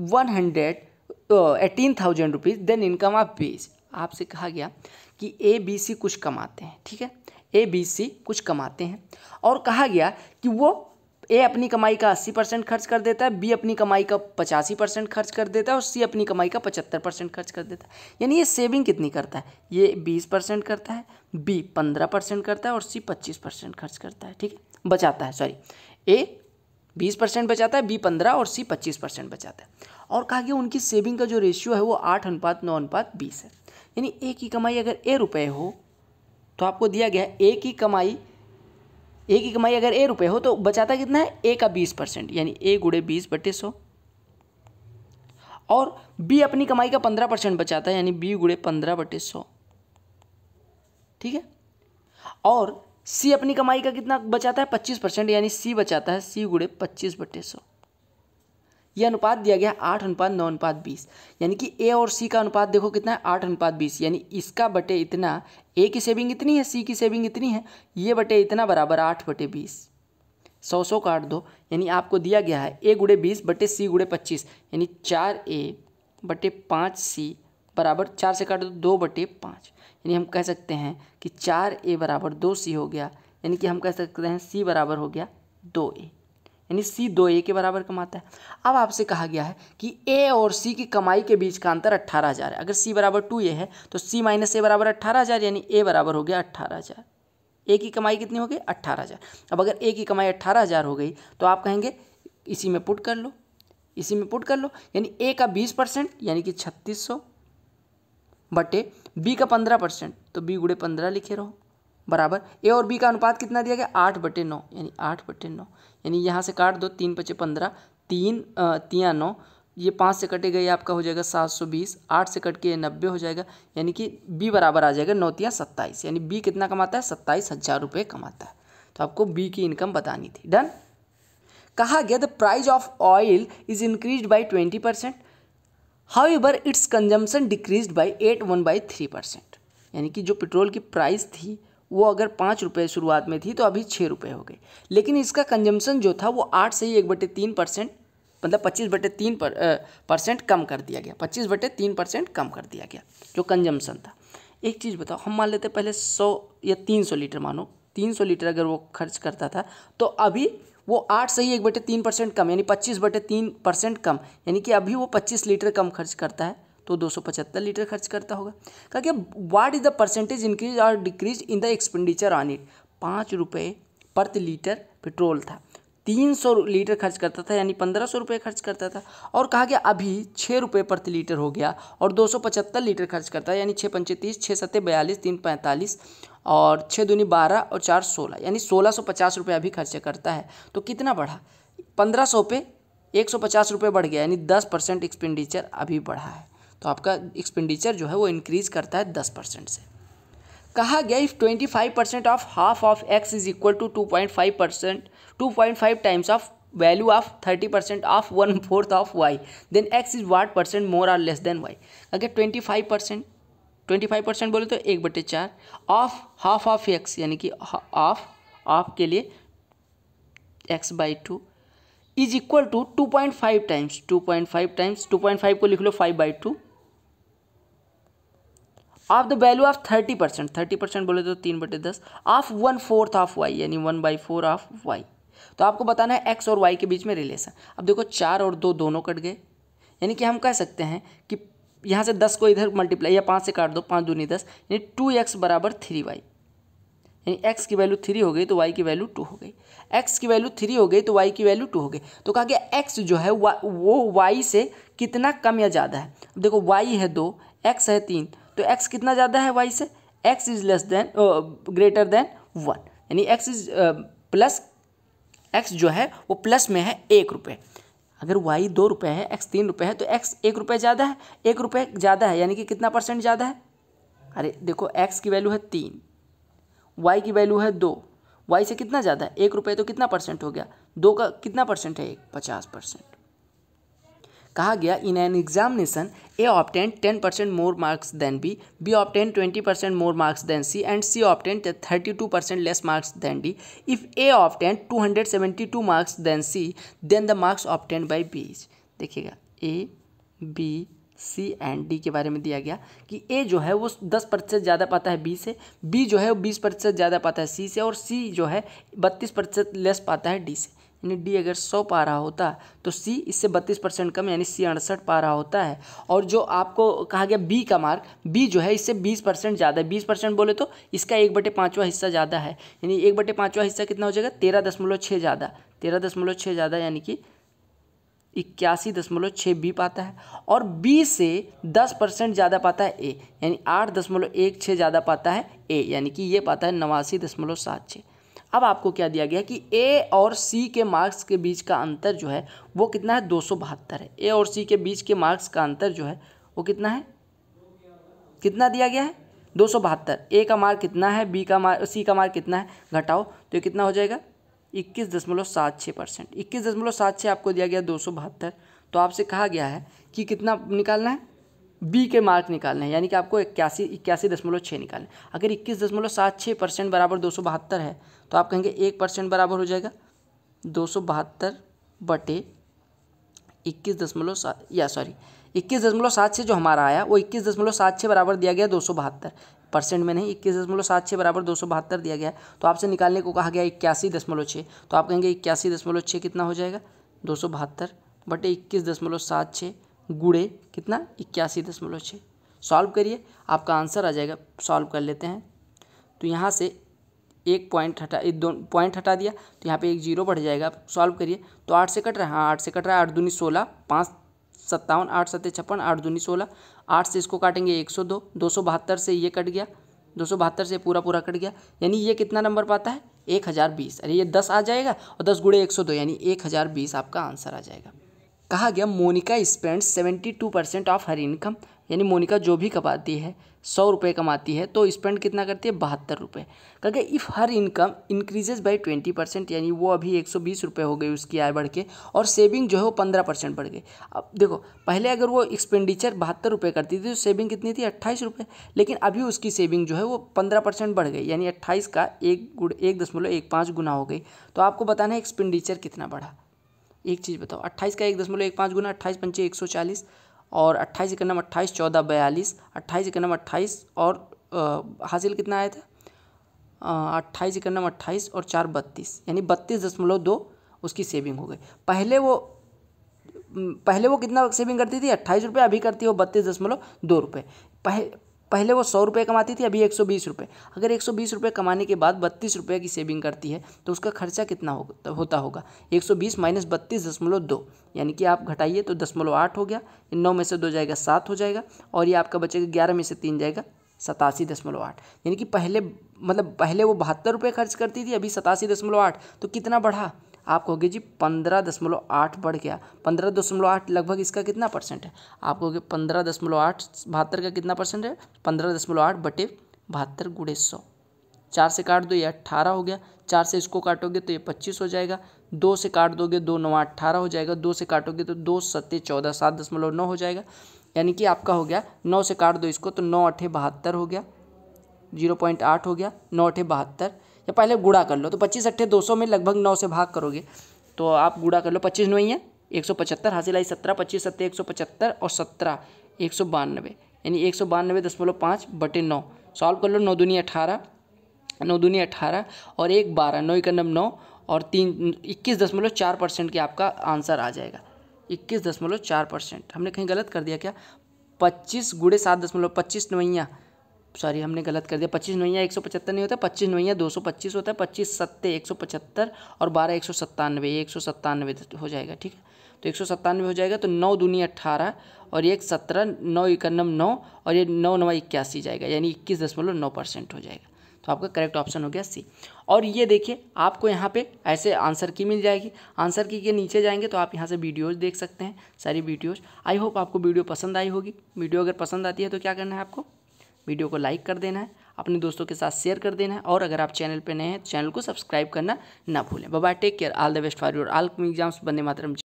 18,000 rupees, then income of B. आपसे कहा गया कि ए बी सी कुछ कमाते हैं, ठीक है, ए बी सी कुछ कमाते हैं और कहा गया कि वो ए अपनी कमाई का 80% खर्च कर देता है, बी अपनी कमाई का 85% खर्च कर देता है और सी अपनी कमाई का 75% खर्च कर देता है। यानी ये सेविंग कितनी करता है, ये 20% करता है, बी 15% करता है और सी 25% खर्च करता है। ठीक है, बचाता है, सॉरी, ए 20% बचाता है, बी 15 और सी 25% बचाता है। और कहा गया उनकी सेविंग का जो रेशियो है वो 8:9:20 है। यानी ए की कमाई अगर ए रुपये हो तो आपको दिया गया है ए की कमाई अगर ए रुपये हो तो बचाता कितना है, ए का 20%, यानी ए गुणे 20/100। और बी अपनी कमाई का 15% बचाता है, यानी बी गुणे 15/100। ठीक है, और सी अपनी कमाई का कितना बचाता है, 25%, यानी सी बचाता है सी गुणे 25/100। यह अनुपात दिया गया 8:9:20, यानी कि ए और सी का अनुपात देखो कितना है, 8:20, यानी इसका बटे इतना, ए की सेविंग इतनी है, सी की सेविंग इतनी है, ये बटे इतना बराबर 8/20। 100 काट दो, यानी आपको दिया गया है ए गुणे 20 बटे सी गुणे 25, यानी 4A बटे 5C बराबर 4 से काट दो 2/5, यानी हम कह सकते हैं कि 4A बराबर 2C हो गया, यानी कि हम कह सकते हैं सी बराबर हो गया 2A, यानी सी 2A के बराबर कमाता है। अब आपसे कहा गया है कि ए और सी की कमाई के बीच का अंतर 18,000 है। अगर सी बराबर 2A है तो सी माइनस ए बराबर 18,000, यानी ए बराबर हो गया 18,000। ए की कमाई कितनी हो गई, 18,000। अब अगर ए की कमाई 18,000 हो गई तो आप कहेंगे इसी में पुट कर लो, इसी में पुट कर लो, यानी ए का 20% यानी कि 3600 बटे बी का 15%, तो बी गुणे 15 लिखे रहो, बराबर ए और बी का अनुपात कितना दिया गया, 8/9, यानी 8/9, यानी यहाँ से काट दो, 3 × 5 = 15, 3 × 9, ये 5 से कटेगा, ये आपका हो जाएगा 720, 8 से कट के 90 हो जाएगा, यानी कि बी बराबर आ जाएगा 9 × 3 = 27, यानी बी कितना कमाता है, 27,000 रुपये कमाता है। तो आपको बी की इनकम बतानी थी। डन। कहा गया the price of oil is increase by 20%, however its consumption decreased by 81/3%, यानी कि जो पेट्रोल की प्राइस थी वो अगर 5 रुपये शुरुआत में थी तो अभी 6 रुपये हो गई, लेकिन इसका कंजम्पशन जो था वो 8 से ही 1/3%, मतलब 25/3% कम कर दिया गया, 25/3% कम कर दिया गया जो कंजम्पशन था। एक चीज़ बताओ, हम मान लेते पहले 100 या 300 लीटर, मानो 300 लीटर अगर वो खर्च करता था तो अभी वो 8 से ही 1/3% कम, यानी 25/3% कम, यानी कि अभी वो 25 लीटर कम खर्च करता है तो 275 लीटर खर्च करता होगा। कहा कि what is the percentage increase और decrease in the expenditure on it. 5 रुपये प्रति लीटर पेट्रोल था, 300 लीटर खर्च करता था, यानी 1500 रुपये खर्च करता था, और कहा गया अभी 6 रुपये प्रति लीटर हो गया और 275 लीटर खर्च करता है, यानी 6 × 5 = 30, 6 × 7 = 42, 3 × 45 और 6 × 2 = 12 और 4 = 16, यानी 1650 रुपये अभी खर्च करता है। तो कितना बढ़ा, 1500 पे 150 रुपये बढ़ गया, यानी 10% एक्सपेंडिचर अभी बढ़ा है। तो आपका एक्सपेंडिचर जो है वो इंक्रीज करता है 10% से। कहा गया if 25% of half of x is equal to 2.5 times of value of 30% of 1/4 of y, then x is what percent more और लेस देन वाई। अगर 25% बोले तो 1/4 ऑफ हाफ ऑफ एक्स, यानी कि ऑफ के लिए x/2 is equal to 2.5 times 2.5 को लिख लो 5/2 ऑफ द वैल्यू ऑफ 30% बोले तो 3/10 ऑफ 1/4 ऑफ वाई, यानी 1/4 ऑफ वाई। तो आपको बताना है एक्स और वाई के बीच में रिलेशन। अब देखो 4 और 2 दोनों कट गए, यानी कि हम कह सकते हैं कि यहाँ से 10 को इधर मल्टीप्लाई या 5 से काट दो, 5 दूनी 10, यानी 2x बराबर 3y, यानी x की वैल्यू 3 हो गई तो y की वैल्यू 2 हो गई, x की वैल्यू 3 हो गई तो y की वैल्यू 2 हो गई। तो कहा गया x जो है वो y से कितना कम या ज़्यादा है। अब देखो y है 2, x है 3, तो x कितना ज़्यादा है y से, x इज ग्रेटर देन 1, यानी x इज प्लस, x जो है वो प्लस में है 1 रुपये। अगर y 2 रुपये है, x 3 रुपये है, तो x 1 रुपये ज़्यादा है, 1 रुपये ज़्यादा है, यानी कि कितना परसेंट ज़्यादा है। अरे देखो x की वैल्यू है 3, y की वैल्यू है 2, y से कितना ज़्यादा है, 1 रुपये, तो कितना परसेंट हो गया, 2 का कितना परसेंट है, 50%। कहा गया in an examination A obtain 10% more marks than B, B obtain 20% more marks than C and C obtain 32% less marks than D. If A obtain 272 marks than C, then the marks obtain by B. देखिएगा A B C and D के बारे में दिया गया कि ए जो है वो 10% ज़्यादा पाता है बी से, बी जो है वो 20% ज़्यादा पाता है सी से, और सी जो है 32% लेस पाता है डी से। यानी डी अगर 100 पा रहा होता तो सी इससे 32% कम यानी सी 68 पा रहा होता है। और जो आपको कहा गया बी का मार्क, बी जो है इससे 20% ज़्यादा है। 20% बोले तो इसका 1/5वां हिस्सा ज़्यादा है, यानी 1/5वां हिस्सा कितना हो जाएगा 13.6 ज़्यादा, 13.6 ज़्यादा यानी कि 81.6 बी पाता है। और बी से 10% ज़्यादा पाता है ए, यानी 8.16 ज़्यादा पाता है ए, यानी कि ये पाता है 89.76। अब आपको क्या दिया गया कि ए और सी के मार्क्स के बीच का अंतर जो है वो कितना है 272 है। ए और सी के बीच के मार्क्स का अंतर जो है वो कितना है, कितना दिया गया है 272। ए का मार्क कितना है, बी का मार्क, सी का मार्क कितना है, घटाओ तो ये कितना हो जाएगा 21.76%। 21.76 आपको दिया गया 272। तो आपसे कहा गया है कि कितना निकालना है, बी के मार्क निकालना है, यानी कि आपको 81.6 निकालना है। अगर 21.76% बराबर 272 है तो आप कहेंगे 1% बराबर हो जाएगा 272 बटे 21.76 जो हमारा आया वो 21.76 बराबर दिया गया 272, परसेंट में नहीं, 21.76 बराबर 272 दिया गया है। तो आपसे निकालने को कहा गया 81.6, तो आप कहेंगे 81.6 कितना हो जाएगा 272 बटे 21.76 गुणे कितना 81.6। सॉल्व करिए, आपका आंसर आ जाएगा। सॉल्व कर लेते हैं तो यहाँ से एक पॉइंट हटा, एक दो पॉइंट हटा दिया तो यहाँ पे एक जीरो बढ़ जाएगा। आप सॉल्व करिए तो 8 से कट रहा है, हाँ 8 से कट रहा है, 8 दूनी 16, 5 57, 8 सत्ते 56, 8 दूनी 16, 8 से इसको काटेंगे 102, 272 से ये कट गया, 272 से पूरा कट गया, यानी ये कितना नंबर पाता है 1020। अरे ये 10 आ जाएगा और 10 गुणे 102 यानी 1020 आपका आंसर आ जाएगा। कहा गया Monika spend 72% of her income, यानी मोनिका जो भी कमाती है 100 रुपये कमाती है तो स्पेंड कितना करती है 72 रुपये। कहा गया if her income increases by 20%, यानी वो अभी 120 रुपये हो गई उसकी आय बढ़ के, और सेविंग जो है वो 15% बढ़ गई। अब देखो पहले अगर वो एक्सपेंडिचर 72 रुपये करती थी तो सेविंग कितनी थी 28 रुपये, लेकिन अभी उसकी सेविंग जो है वो 15% बढ़ गई, यानी 28 का 1.15 गुना हो गई। तो आपको बताना है एक्सपेंडिचर कितना बढ़ा। एक चीज़ बताओ, 28 का 1.15 गुना, 28 पंचे 140, और 28 के नम 28 14 42, 28 के नम 28 और हासिल कितना आया था 28 के नम 28 और 4 32, यानी 32.2 उसकी सेविंग हो गई। पहले वो कितना सेविंग करती थी 28 रुपये, अभी करती है वो 32.2 रुपये। पहले वो 100 रुपये कमाती थी, अभी 120 रुपये। अगर 120 रुपये कमाने के बाद 32 रुपये की सेविंग करती है तो उसका खर्चा कितना होता होगा 120 माइनस 32.2, यानी कि आप घटाइए तो 0.8 हो गया, 9 में से 2 जाएगा 7 हो जाएगा, और ये आपका बचेगा 11 में से 3 जाएगा 87.8। यानी कि पहले वो 72 रुपये खर्च करती थी, अभी 87.8, तो कितना बढ़ा आप कहोगे जी 15.8 बढ़ गया। 15.8 लगभग इसका कितना परसेंट है, आप कहोगे 15.8 72 का कितना परसेंट है 15.8 बटे 72 गुणे 100। 4 से काट दो ये 18 हो गया, 4 से इसको काटोगे तो ये 25 हो जाएगा, 2 से काट दोगे 2 9 18 हो जाएगा, 2 से काटोगे तो 2 7 14 7.9 हो जाएगा, यानी कि आपका हो गया 9 से काट दो इसको तो 9 8 72 हो गया, 0.8 हो गया, 9 8 72, या पहले गुणा कर लो तो 25 8 200 में लगभग 9 से भाग करोगे तो आप गुणा कर लो, 25 9 है 175 हासिल आई 17, 25 7 175 और 17 192, यानी 192.5 बटे 9। सॉल्व कर लो, 9 दूनी 18, 9 दूनी 18 और 1 12, 9 का 9 और 3 21.4% की आपका आंसर आ जाएगा। 21.4%। हमने कहीं गलत कर दिया क्या, 25 गुणे 7.25 नवैया, सॉरी हमने गलत कर दिया, 25 नवैया 175 नहीं होता, 25 नवैया 225 होता है, 25 सत्ते 175 और 12 197 हो जाएगा। ठीक है, तो 197 हो जाएगा, तो 9 दूनी 18 और 1 17, 9 इकन्नम 9 और ये 9 9 81 जाएगा, यानी 21.9% हो जाएगा। तो आपका करेक्ट ऑप्शन हो गया सी। और ये देखिए आपको यहाँ पे ऐसे आंसर की मिल जाएगी, आंसर की के नीचे जाएंगे तो आप यहाँ से वीडियोस देख सकते हैं, सारी वीडियोस। आई होप आपको वीडियो पसंद आई होगी। वीडियो अगर पसंद आती है तो क्या करना है, आपको वीडियो को लाइक कर देना है, अपने दोस्तों के साथ शेयर कर देना है, और अगर आप चैनल पे नए हैं तो चैनल को सब्सक्राइब करना ना भूलें। Bye bye, take care, all the best for your all exams. वंदे मातरम।